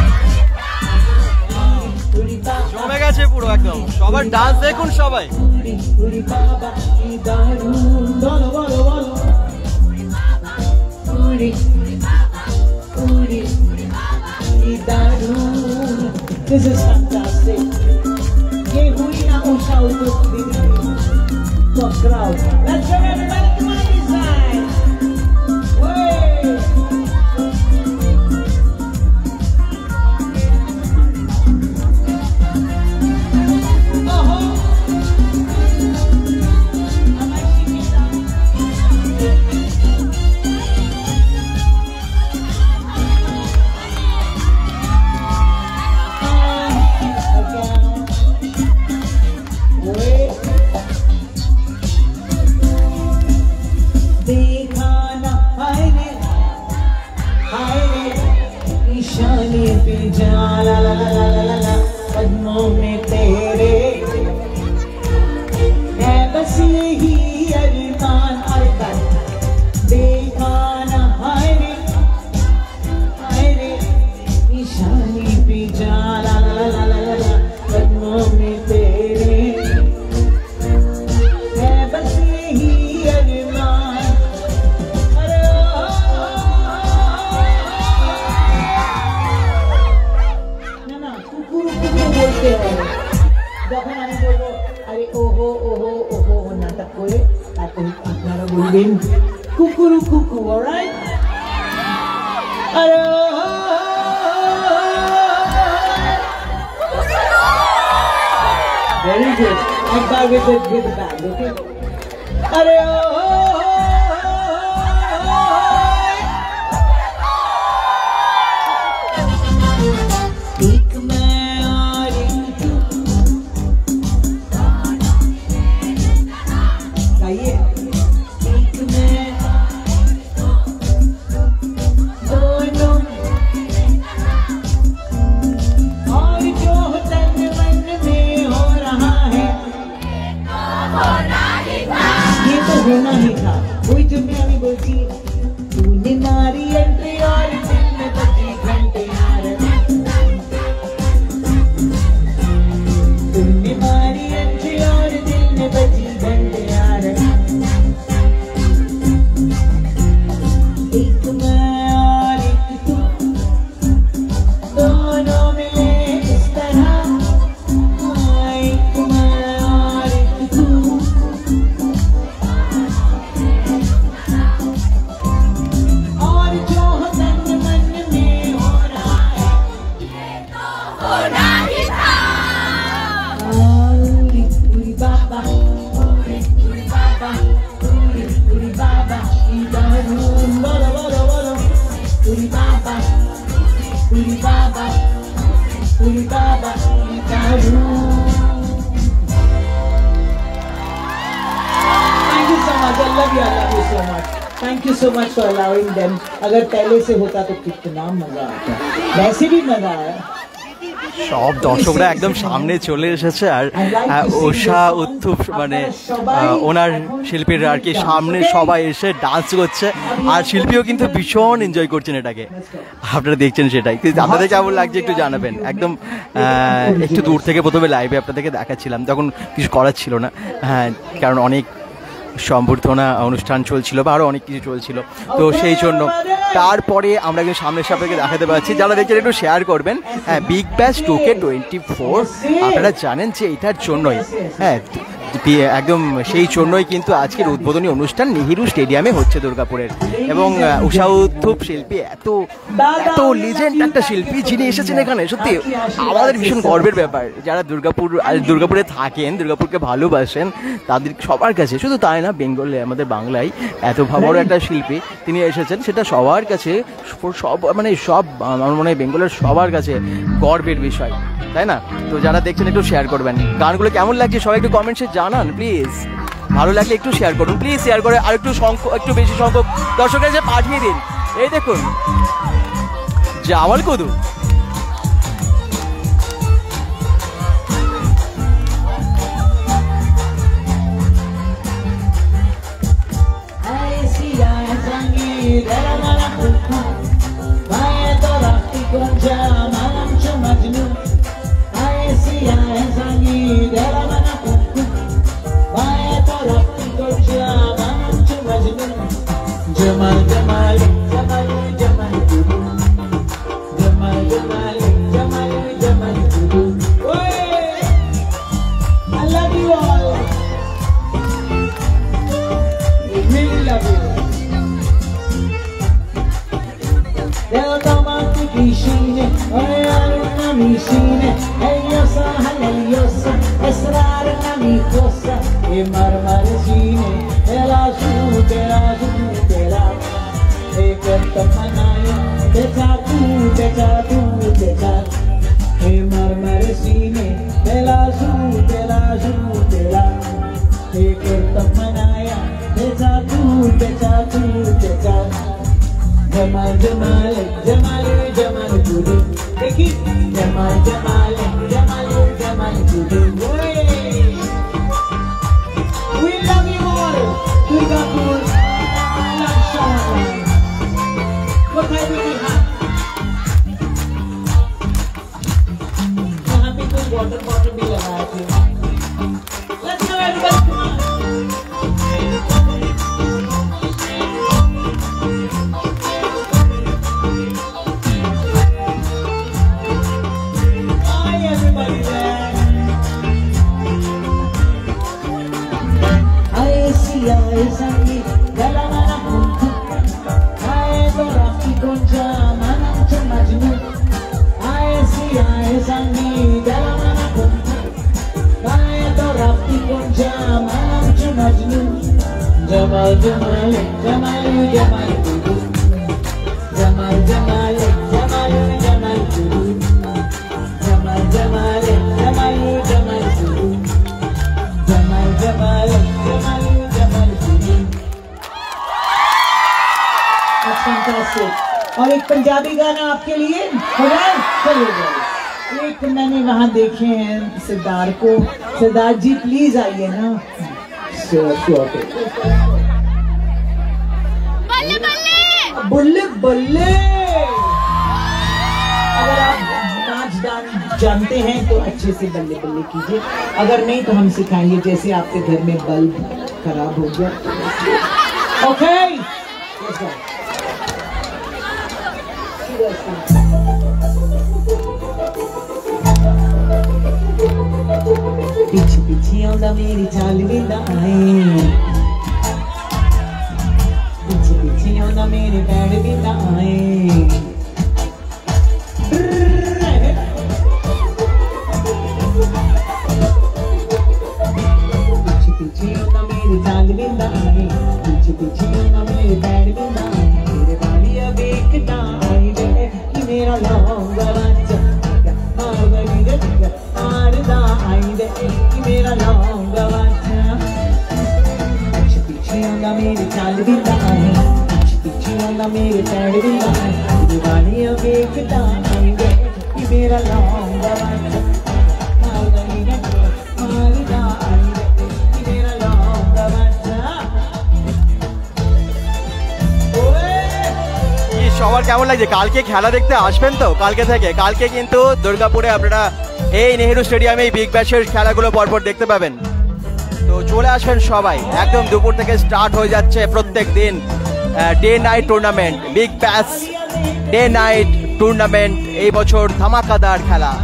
জমে গেছে পুরো একদম সবার ডান্স দেখুন সবাই উরি বাবা কি দারুণ বলো বলো বলো উরি উরি কি দারুণ This is fantastic ये हुई ना Usha उतुक्ति for crowd. Let's go everybody to my side. Way. Oh. कदमों में तेरे है बस यही अरमान और बस देखा ना हाय रे हाय रे निशानी पे जा ला ला ला ला ला कदमों में तेरे है बस यही अरमान ना ना कुकुर कुकुर बोलते हैं যখন আমি বলবো আরে ওহো ওহো ওহো নাটক করে তখন আপনারা বলবেন কুকুরু কুকু অলরাইট আরে yes. एक बार with the with the band, okay? अरे ओ एक मैं और एक तू गाइए एक मैं दोनों और जो तन मन में हो रहा है ये तो होना ही था वही जो मैं अभी बोलती तूने मारी एंट्री और दिल में बजी घंटे यार तूने मारी एंट्री और दिल में बजी घंटे यार एक मैं और एक तू दोनों मिले इस तरह एक मैं और एक तू और जो तन मन में हो रहा है उरी उरी बाबा उरी उरी बाबा उरी उरी बाबा इधरू बोलो बोलो बोलो उरी बाबा उरी बाबा उरी बाबा इधरू Thank you so much. I love you. I love you so much. Thank you so much for allowing them. अगर पहले से होता तो कितना मजा आता वैसे भी मजा आया সব দর্শকরা একদম সামনে চলে এসেছে আর ওষা উত্থুপ মানে ওনার শিল্পীরা আর কি সামনে সবাই এসে ডান্স করছে আর শিল্পীও কিন্তু ভীষণ এনজয় করছেন এটাকে আপনারা দেখছেন সেটাই আপনাদের কেমন লাগছে একটু জানাবেন একদম একটু দূর থেকে প্রথমে লাইভে আপনাদেরকে দেখাচ্ছিলাম তখন কিছু করার ছিল না হ্যাঁ কারণ অনেক সম্বর্ধনা অনুষ্ঠান চলছিল বা আরও অনেক কিছু চলছিল তো সেই জন্য তারপরে আমরা কিন্তু সামনের সাপেক্ষে দেখাতে পাচ্ছি যারা দেখছেন একটু শেয়ার করবেন হ্যাঁ বিগ ব্যাশ টোকে টোয়েন্টি ফোর আপনারা জানেন যে এটার জন্যই হ্যাঁ একদম সেই জন্যই কিন্তু আজকের উদ্বোধনী অনুষ্ঠান নেহেরু স্টেডিয়ামে হচ্ছে দুর্গাপুরের এবং উষা উত্থুপ শিল্পী এত এত লিজেন্ড একটা শিল্পী যিনি এসেছেন এখানে সত্যি আমাদের ভীষণ গর্বের ব্যাপার যারা দুর্গাপুর দুর্গাপুরে থাকেন দুর্গাপুরকে ভালোবাসেন তাদের সবার কাছে শুধু তাই না বেঙ্গলে আমাদের বাংলায় এত বড় একটা শিল্পী তিনি এসেছেন সেটা সবার কাছে সব মানে সব আমার মনে হয় বেঙ্গলের সবার কাছে গর্বের বিষয় তাই না তো যারা দেখছেন একটু শেয়ার করবেন গানগুলো কেমন লাগছে সবাই একটু কমেন্টসে জানান প্লিজ ভালো লাগলে একটু শেয়ার করুন প্লিজ শেয়ার করে আর একটু সংখ্যক একটু বেশি সংখ্যক দর্শকের কাছে পাঠিয়ে দিন এই দেখুন জামাল কদু Jamal, Jamal, Jamal, Jamal, Jamal, Jamal, Jamal, Jamal, Oi! I love you all. I really love you. Del tomate piscine, oi arna misine, e io sa haleliosa, esrar na mi cosa, e marmaresine, e la su, e la su. एक तमन्नाया बेचा तू बेचा तू बेचा हे मर मर सीने बेला सू बेला सू बेला एक तमन्नाया बेचा तू बेचा तू बेचा जमाल जमाल जमाल जमाल तुझे देखी जमाल जमाल जमाल जमाल तुझे We love you all. Durgapur. What time do we have? यहाँ पे कोई water bottle भी लगाया थे. Let's go everybody, come on. Hi everybody there. I see, I see, galamana punta. Concha manam chamajnu I see I sangi galamana punta Bae to जमाल जमाल जमाल जमाल जमाल जमाल जमाल जमाल जमाल जमाल जमाल जमाल जमाल फैंटास्टिक। और एक पंजाबी गाना आपके लिए होगा, चलिए। एक मैंने वहाँ देखे हैं सरदार को, सरदार जी प्लीज आइए ना। बल्ले बल्ले बुल्ले बुल्ले। अगर आप नाच गान जानते हैं तो अच्छे से बल्ले बल्ले कीजिए, अगर नहीं तो हम सिखाएंगे, जैसे आपके घर में बल्ब खराब हो गया। ओके पीछे पीछे आंदा मेरी चाल विंदा आए, पीछे पीछे आंदा मेरे पैर विंदा आए। पीछे पीछे आंदा मेरी चाल विंदा आए, पीछे पीछे आंदा मेरे पैर विंदा आए। मेरे बालिया देखदा आई वे कि मेरा लौंगा बच्चा मारवाड़ी गच्चा मारदा आई वे कि मेरा लौंगा बच्चा। पीछे पीछे आंदा मेरे चाल विंदा आए, पीछे पीछे आंदा मेरे पैर विंदा आए। मेरे बालिया देखदा आई वे कि मेरा लौंगा बच्चा मारवाड़ी गच्चा मारदा आई वे कि मेरा लौंगा बच्चा। সবার কেমন লাগছে? কালকে খেলা দেখতে আসবেন তো? কালকে থেকে কালকে কিন্তু দুর্গাপুরে আপনারা এই নেহেরু স্টেডিয়ামে বিগ ব্যাশের খেলাগুলো পরপর দেখতে পাবেন। তো চলে আসবেন সবাই, একদম দুপুর থেকে স্টার্ট হয়ে যাচ্ছে প্রত্যেক দিন day night tournament, big bash day night tournament. এই বছর ধামাকাদার খেলা।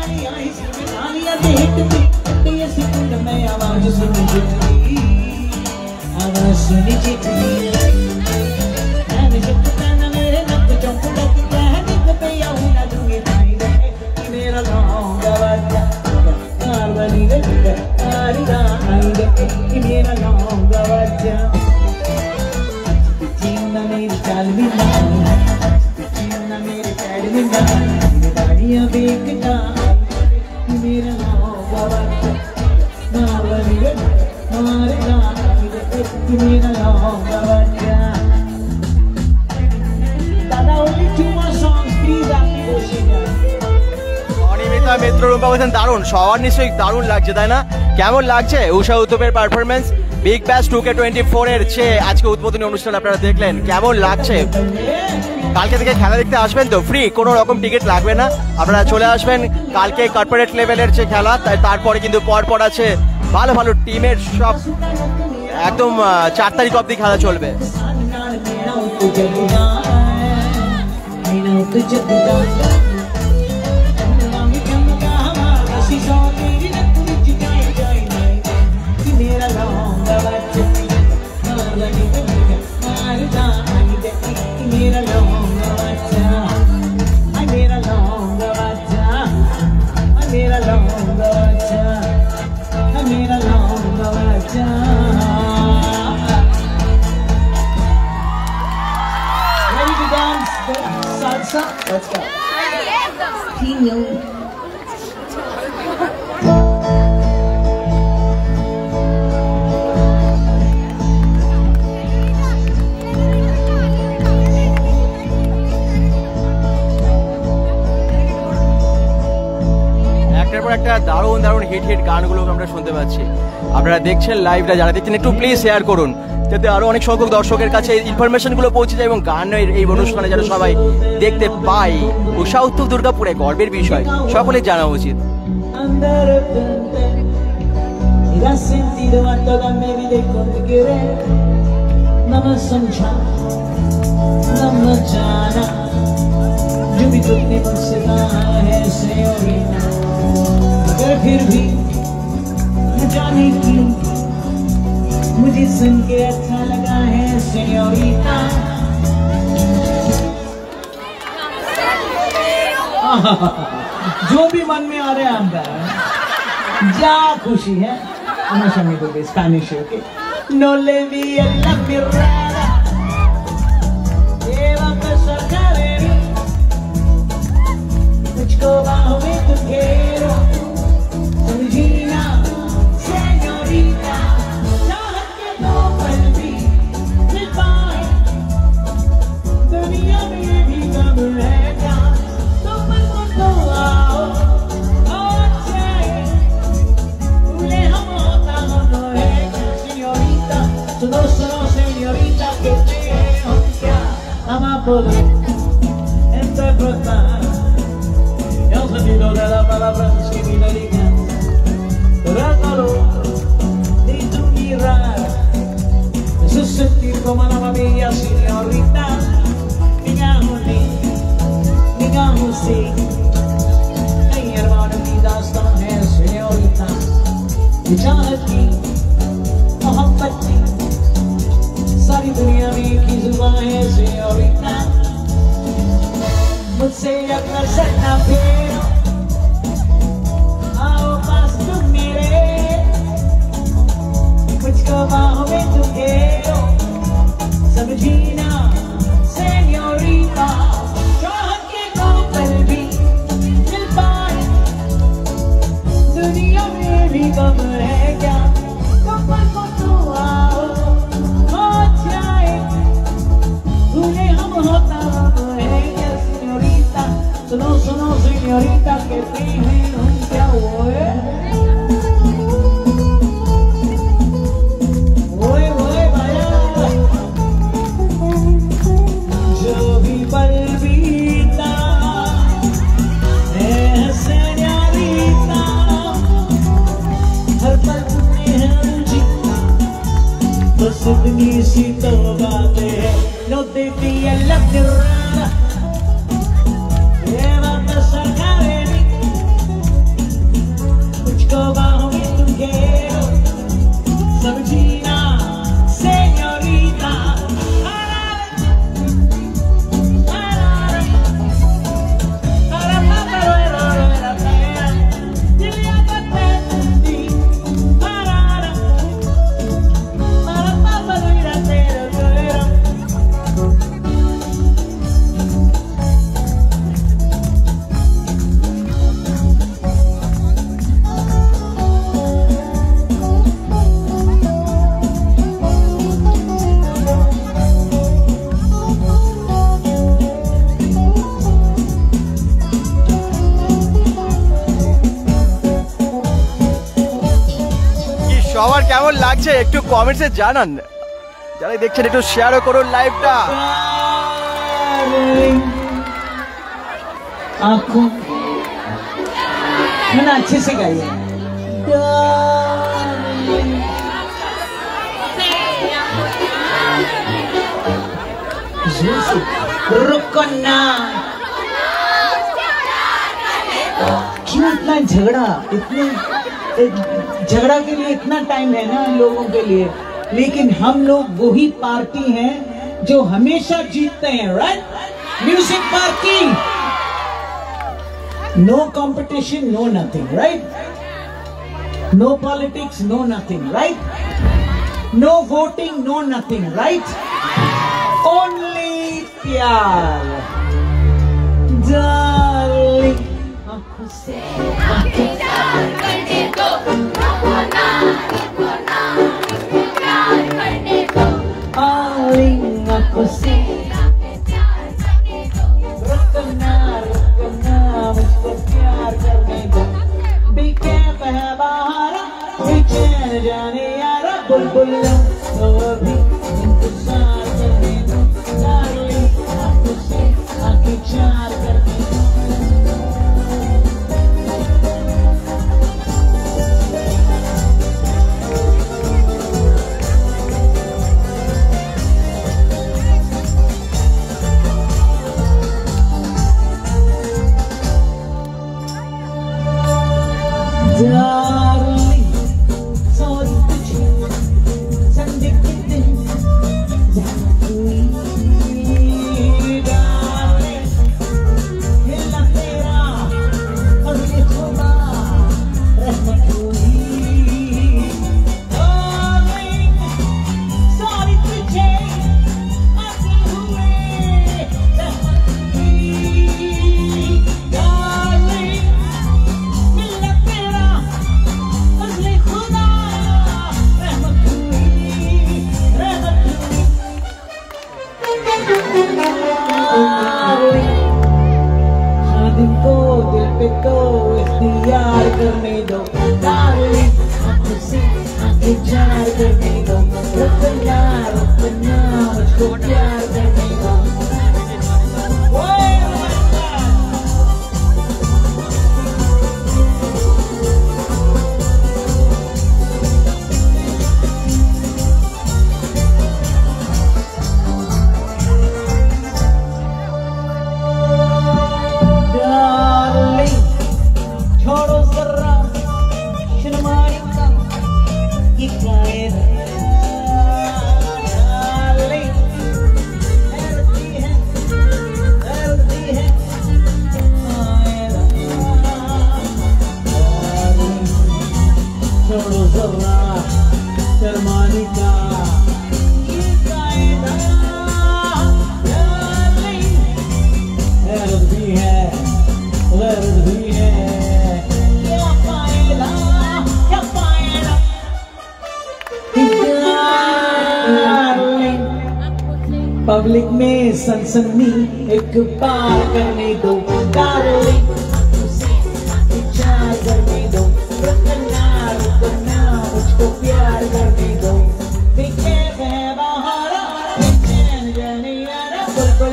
অনিমিতা মিত্র, রুম্পা বলছেন দারুণ। সবার নিশ্চয়ই দারুণ লাগছে, তাই না? কেমন লাগছে উষা উত্তপের performance? Big bash two K twenty four এর চেয়ে আজকে উদ্বোধনী অনুষ্ঠান আপনারা দেখলেন, কেমন লাগছে? কালকে থেকে খেলা দেখতে আসবেন তো? ফ্রি, কোনো রকম টিকিট লাগবে না, আপনারা চলে আসবেন। কালকে কর্পোরেট লেভেলের যে খেলা, তারপরে কিন্তু পরপর আছে ভালো ভালো টিমের সব, একদম চার তারিখ অব্দি খেলা চলবে। Let's go. Pino. একটার পর একটা দারুণ দারুণ হিট হিট গানগুলো আমরা শুনতে পাচ্ছি। আপনারা দেখছেন লাইভটা, যারা দেখছেন একটু প্লিজ শেয়ার করুন, যাতে আরো অনেক সংখ্যক দর্শকের কাছে ইনফরমেশন গুলো পৌঁছে যায় এবং গানের এই অনুষ্ঠানে যারা সবাই দেখতে পায়। উষা উত্তপ দুর্গাপুরে গর্বের বিষয়, সকলের জানা উচিত। फिर भी जाने की मुझे सुन के अच्छा लगा है सेñorita। जो भी मन में आ रहा है अंदर जा खुशी है। हमेशा में बोले Spanish okay. No le vi en la mirada मुझको बाहों में तुम घेरो, समझीना सेñorita, चाहत के दो पल भी मिल पाए, दुनिया में ये भी कम है क्या, तो मन को तो आओ और जाए, भूले हम होता हम है क्या señorita, सुनो सुनो señorita, कहते हैं हम क्या, हम आपको interpretar el sentido de la palabra escribida y canta, pero el calor de tu mirar, ese sentir como la mamilla señorita, digamos ni, digamos sí, ay hermano mi दास्तां है señorita, ये चाहत की, मोहब्बत की, सारी दुनिया में की जुबान है señorita, मुझसे अपना सर ना फेरो, आओ पास तुम मेरे, मुझको बाहों में तुम घेरो, समझीना señorita, चाहत के दो पल भी मिल पाए, दुनिया में भी कम है क्या, तो पल को तो आओ हो जाए, भूले हम होता हम है क्या señorita, सुनो सुनो señorita, कहते हैं हम क्या ओए ओए ओए भैया, जो भी पल बीता है señorita, हर पल में हम जीता, बस इतनी सी तो बात है, no te fíes la tirada, llévate cerca de mí, मुझको बाहों में तुम घेरो, समझीना señorita, সবার কেমন লাগছে একটু কমেন্টসে জানান, যারা দেখছেন একটু শেয়ারও করুন লাইভটা। आँखों है ना, अच्छे से गाइए, रुको ना, क्यों इतना झगड़ा, इतने झगड़ा के लिए इतना टाइम है ना लोगों के लिए, लेकिन हम लोग वही पार्टी हैं जो हमेशा जीतते हैं, right? Music party, no competition, no nothing, right? No politics, no nothing, right? No voting, no nothing, right? Only प्यार, डार्लिंग, आंखों से आंखें प्यार करने को, रुको ना, रुको ना, मुझको प्यार करने को, डार्लिंग, आंखों से प्यार करने को, रुको ना, रुको ना, मुझको प्यार करने को, बेकैफ है बहारा, बेचैन जाने यारा, बुलबुल तो भी इंतजार करने को, डार्लिंग, आंखों से आंखें चार करने को, darling, sorry तुझे जरा शर्माने का ये कायदा डार्लिंग, गैरत भी है गैरत भी है, क्या फायदा क्या फायदा डार्लिंग। पब्लिक में सनसनी एक बार करने दो डार्लिंग, चार करने दो, रुकना रुकना मुझको प्यार करने दो, पीछे से बहारा चैन जाने यारा बिल्कुल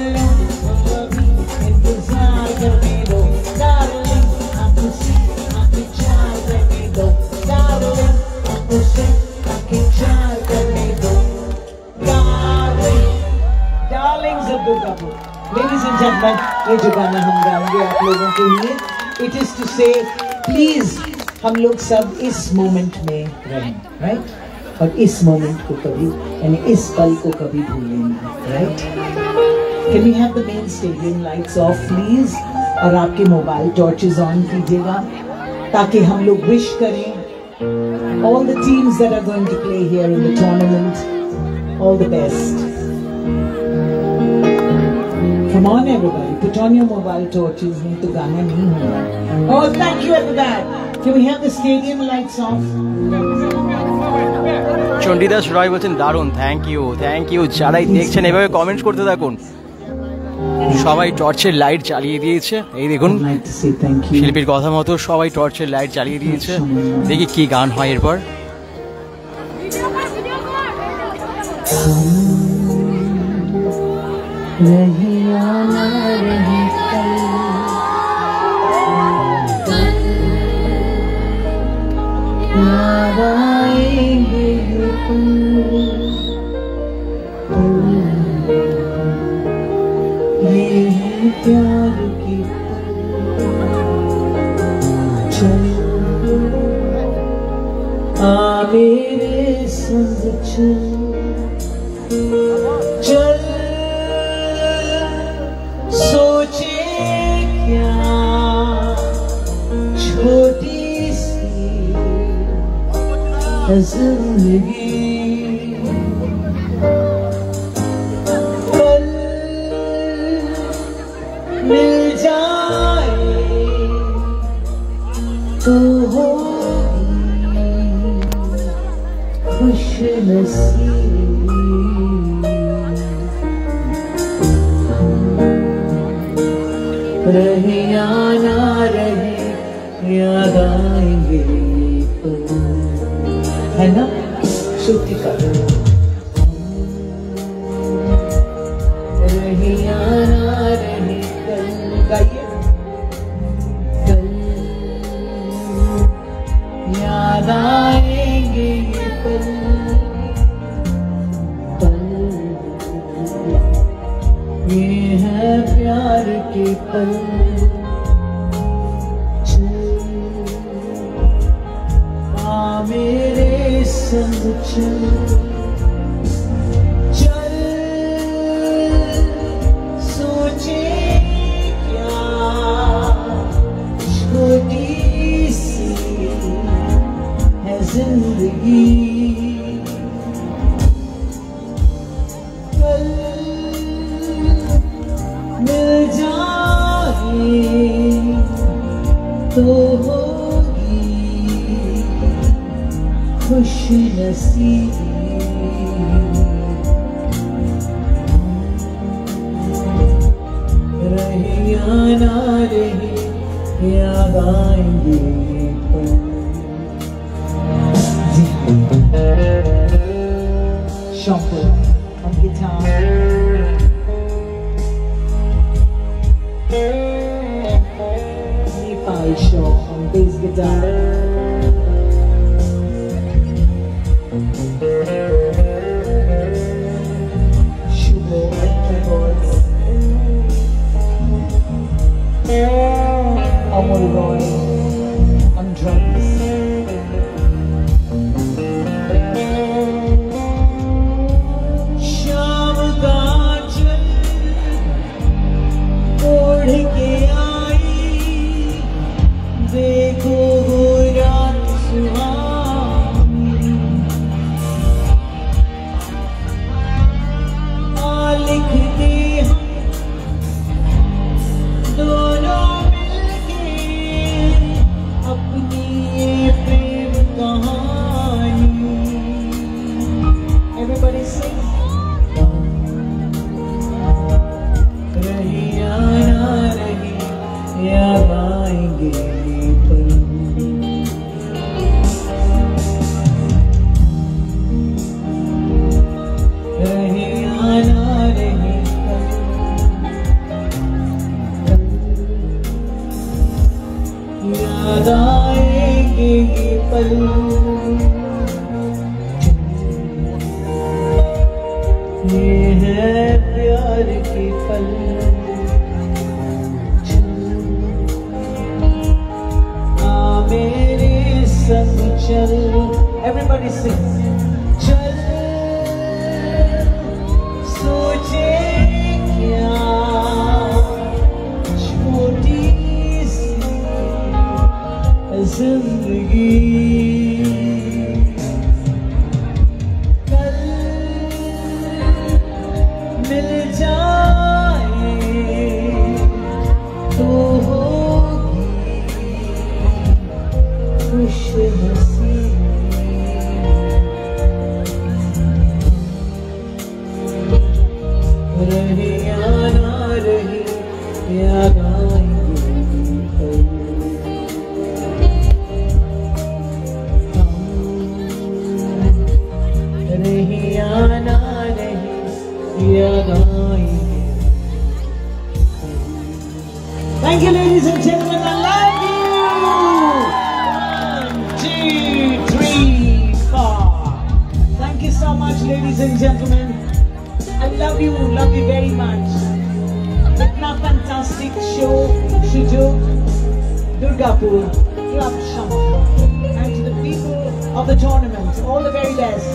इंतजार करने दो डार्लिंग, आंखों से आंखें चार करने दो डार्लिंग, आंखों से आंखें चार करने दो darling. Darlings of Durgapur, ladies and gentleman, ये जो गाना हम गाएंगे आप लोगों के लिए, it is to say please हम लोग सब इस मोमेंट में रहें, राइट? और इस मोमेंट को कभी यानी इस पल को कभी भूलें नहीं, right? Can we have the main stadium lights off please, और आपके मोबाइल टॉर्चेस ऑन कीजिएगा ताकि हम लोग विश करें all the teams that are going to play here in the tournament all the best. Come on everybody, put on your mobile torches, नहीं तो गाना नहीं होगा। Oh, thank you for that. Can we have the stadium lights off? Chandidas রয় বলছেন দারুণ, থ্যাংক ইউ থ্যাংক ইউ। যারাই দেখছেন এভাবে কমেন্টস করতে থাকুন। সবাই টর্চের লাইট চালিয়ে দিয়েছে, এই দেখুন I'd like to say thank you. শিল্পীর কথা মতো সবাই টর্চের লাইট চালিয়ে দিয়েছে। দেখি কি গান হয় এরপর। रही आना रही कल, याद आएंगे ये पल, ये है प्यार की चल आ मेरे संग चल चल, सोचे क्या छोटी सी जिंदगी, कल मिल जाए तो होगी खुश नसीब, रहे या ना रहे याद आएंगे तो, है ना? शुक्र करो रहे या ना रहे कल, गाइए कल याद आएंगे ये पल पल, ये है प्यार के पल, आ मेरे संग चल चल, सोचे क्या छोटी सी है जिंदगी, कल मिल जाए तो होगी खुश नसीबी, रहे या ना रहे याद आएंगे पल। Shampoo on guitar, Nepal Shaw on bass guitar, Shubho on keyboards, Amol Roy on drums, शाम का चल ओढ़ के आई, देखो हो रात सुहानी, याद आएंगे ये पल, ये है प्यार के पल। आ मेरे संग चल, everybody sing, चल सोचे क्या छोटी सी जिंदगी, कल मिल जाए तो होगी खुश नसीबी, रहे या ना रहे याद आएंगे पल, रहे या ना रहे याद आएंगे। Thank you, ladies and gentlemen. I love you. One, two, three, four. Thank you so much, ladies and gentlemen. I love you, love you very much. Itna fantastic show, Shujog, Durgapur, Club Shama, and to the people of the tournament, all the very best.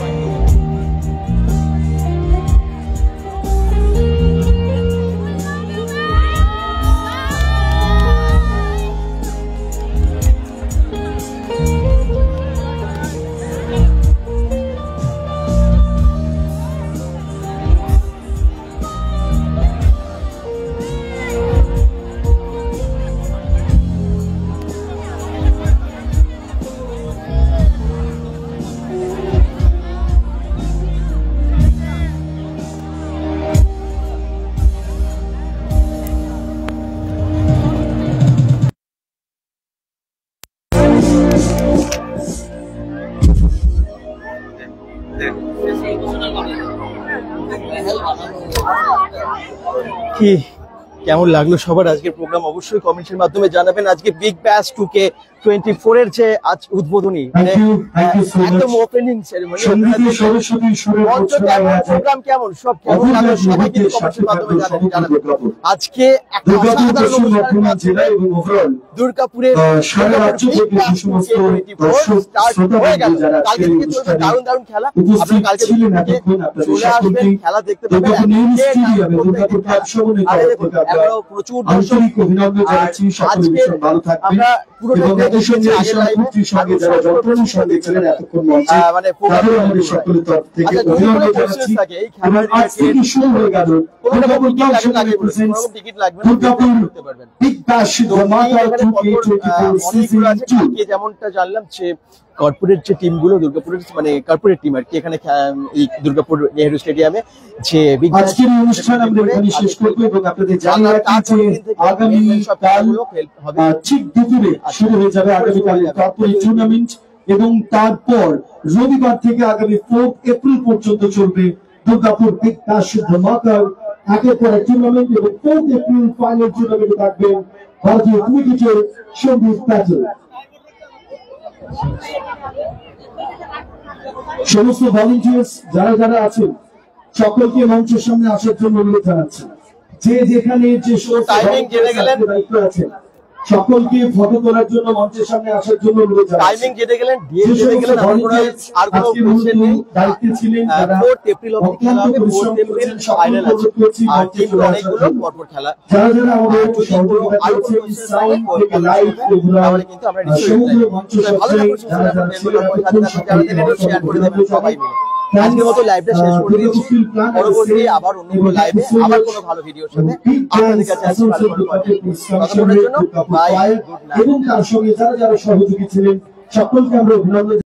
কি কেমন লাগলো সবার আজকের প্রোগ্রাম অবশ্যই কমেন্টের মাধ্যমে জানাবেন। আজকে big bash two K twenty four এর যে আজ উদ্বোধনী, মানে একদম ওপেনিং সেরেমনি, প্রোগ্রাম কেমন সব কেমন লাগলো সবাই কিন্তু কমেন্টের মাধ্যমে জানাবেন। আজকে একটা অসাধারণ অনুষ্ঠানের মাধ্যমে দুর্গাপুরের হয়ে গেল। কালকে থেকে চলবে দারুণ দারুণ খেলা, আপনারা কালকে চলে আসবেন, খেলা দেখতে পাবেন। প্রচুর দর্শক, আজকে আমরা পুরোটা মানে টিকিট লাগবে যেমনটা জানলাম যে কর্পোরেট যে টিম গুলো দুর্গাপুরের মানে কর্পোরেট টিম আর কি এখানে এই দুর্গাপুর নেহেরু স্টেডিয়ামে যে আজকের অনুষ্ঠান আমরা এখানে শেষ করব এবং আপনাদের জানিয়ে রাখছি যে আগামী কাল ঠিক দুপুরে শুরু হয়ে যাবে আগামীকাল কর্পোরেট টুর্নামেন্ট এবং তারপর রবিবার থেকে আগামী চৌঠা এপ্রিল পর্যন্ত চলবে দুর্গাপুর বিগ ব্যাশ ধামাকার একের পর এক টুর্নামেন্ট এবং চৌঠা এপ্রিল ফাইনাল টুর্নামেন্টে থাকবেন ভারতীয় ক্রিকেটের সন্দীপ প্যাটেল। সমস্ত ভলান্টিয়ার্স যারা যারা আছেন সকলকে মঞ্চের সামনে আসার জন্য অনুরোধ জানাচ্ছি। যে যেখানে যে টাইমিং জেনে গেলেন দায়িত্ব আছে সকলকে ফটো তোলার জন্য মঞ্চের সামনে আসার জন্য অনুরোধ জানাচ্ছি। টাইমিং জেনে গেলেন ডিএ জেনে গেলেন আর কোনো কোশ্চেন নেই। দায়িত্বে ছিলেন যারা চৌঠা এপ্রিল অবধি খেলা হবে, চৌঠা এপ্রিল ফাইনাল আছে আর টিমগুলো অনেকগুলো পরপর খেলা। যারা যারা আমাদের সহযোগিতা করেছেন সাউন্ড থেকে লাইভ প্রোগ্রাম কিন্তু আমরা নিশ্চয়ই সমগ্র মঞ্চ সজ্জায় যারা যারা ছিলেন শেয়ার করে দেবেন সবাই মিলে। আজকের মতো লাইভটা শেষ করে দিচ্ছি, পরবর্তী আবার অন্য কোনো লাইভে আবার কোনো ভালো ভিডিওর সাথে আপনাদের কাছে আসছি। এবং তার সঙ্গে যারা যারা সহযোগী ছিলেন সকলকে আমরা অভিনন্দন।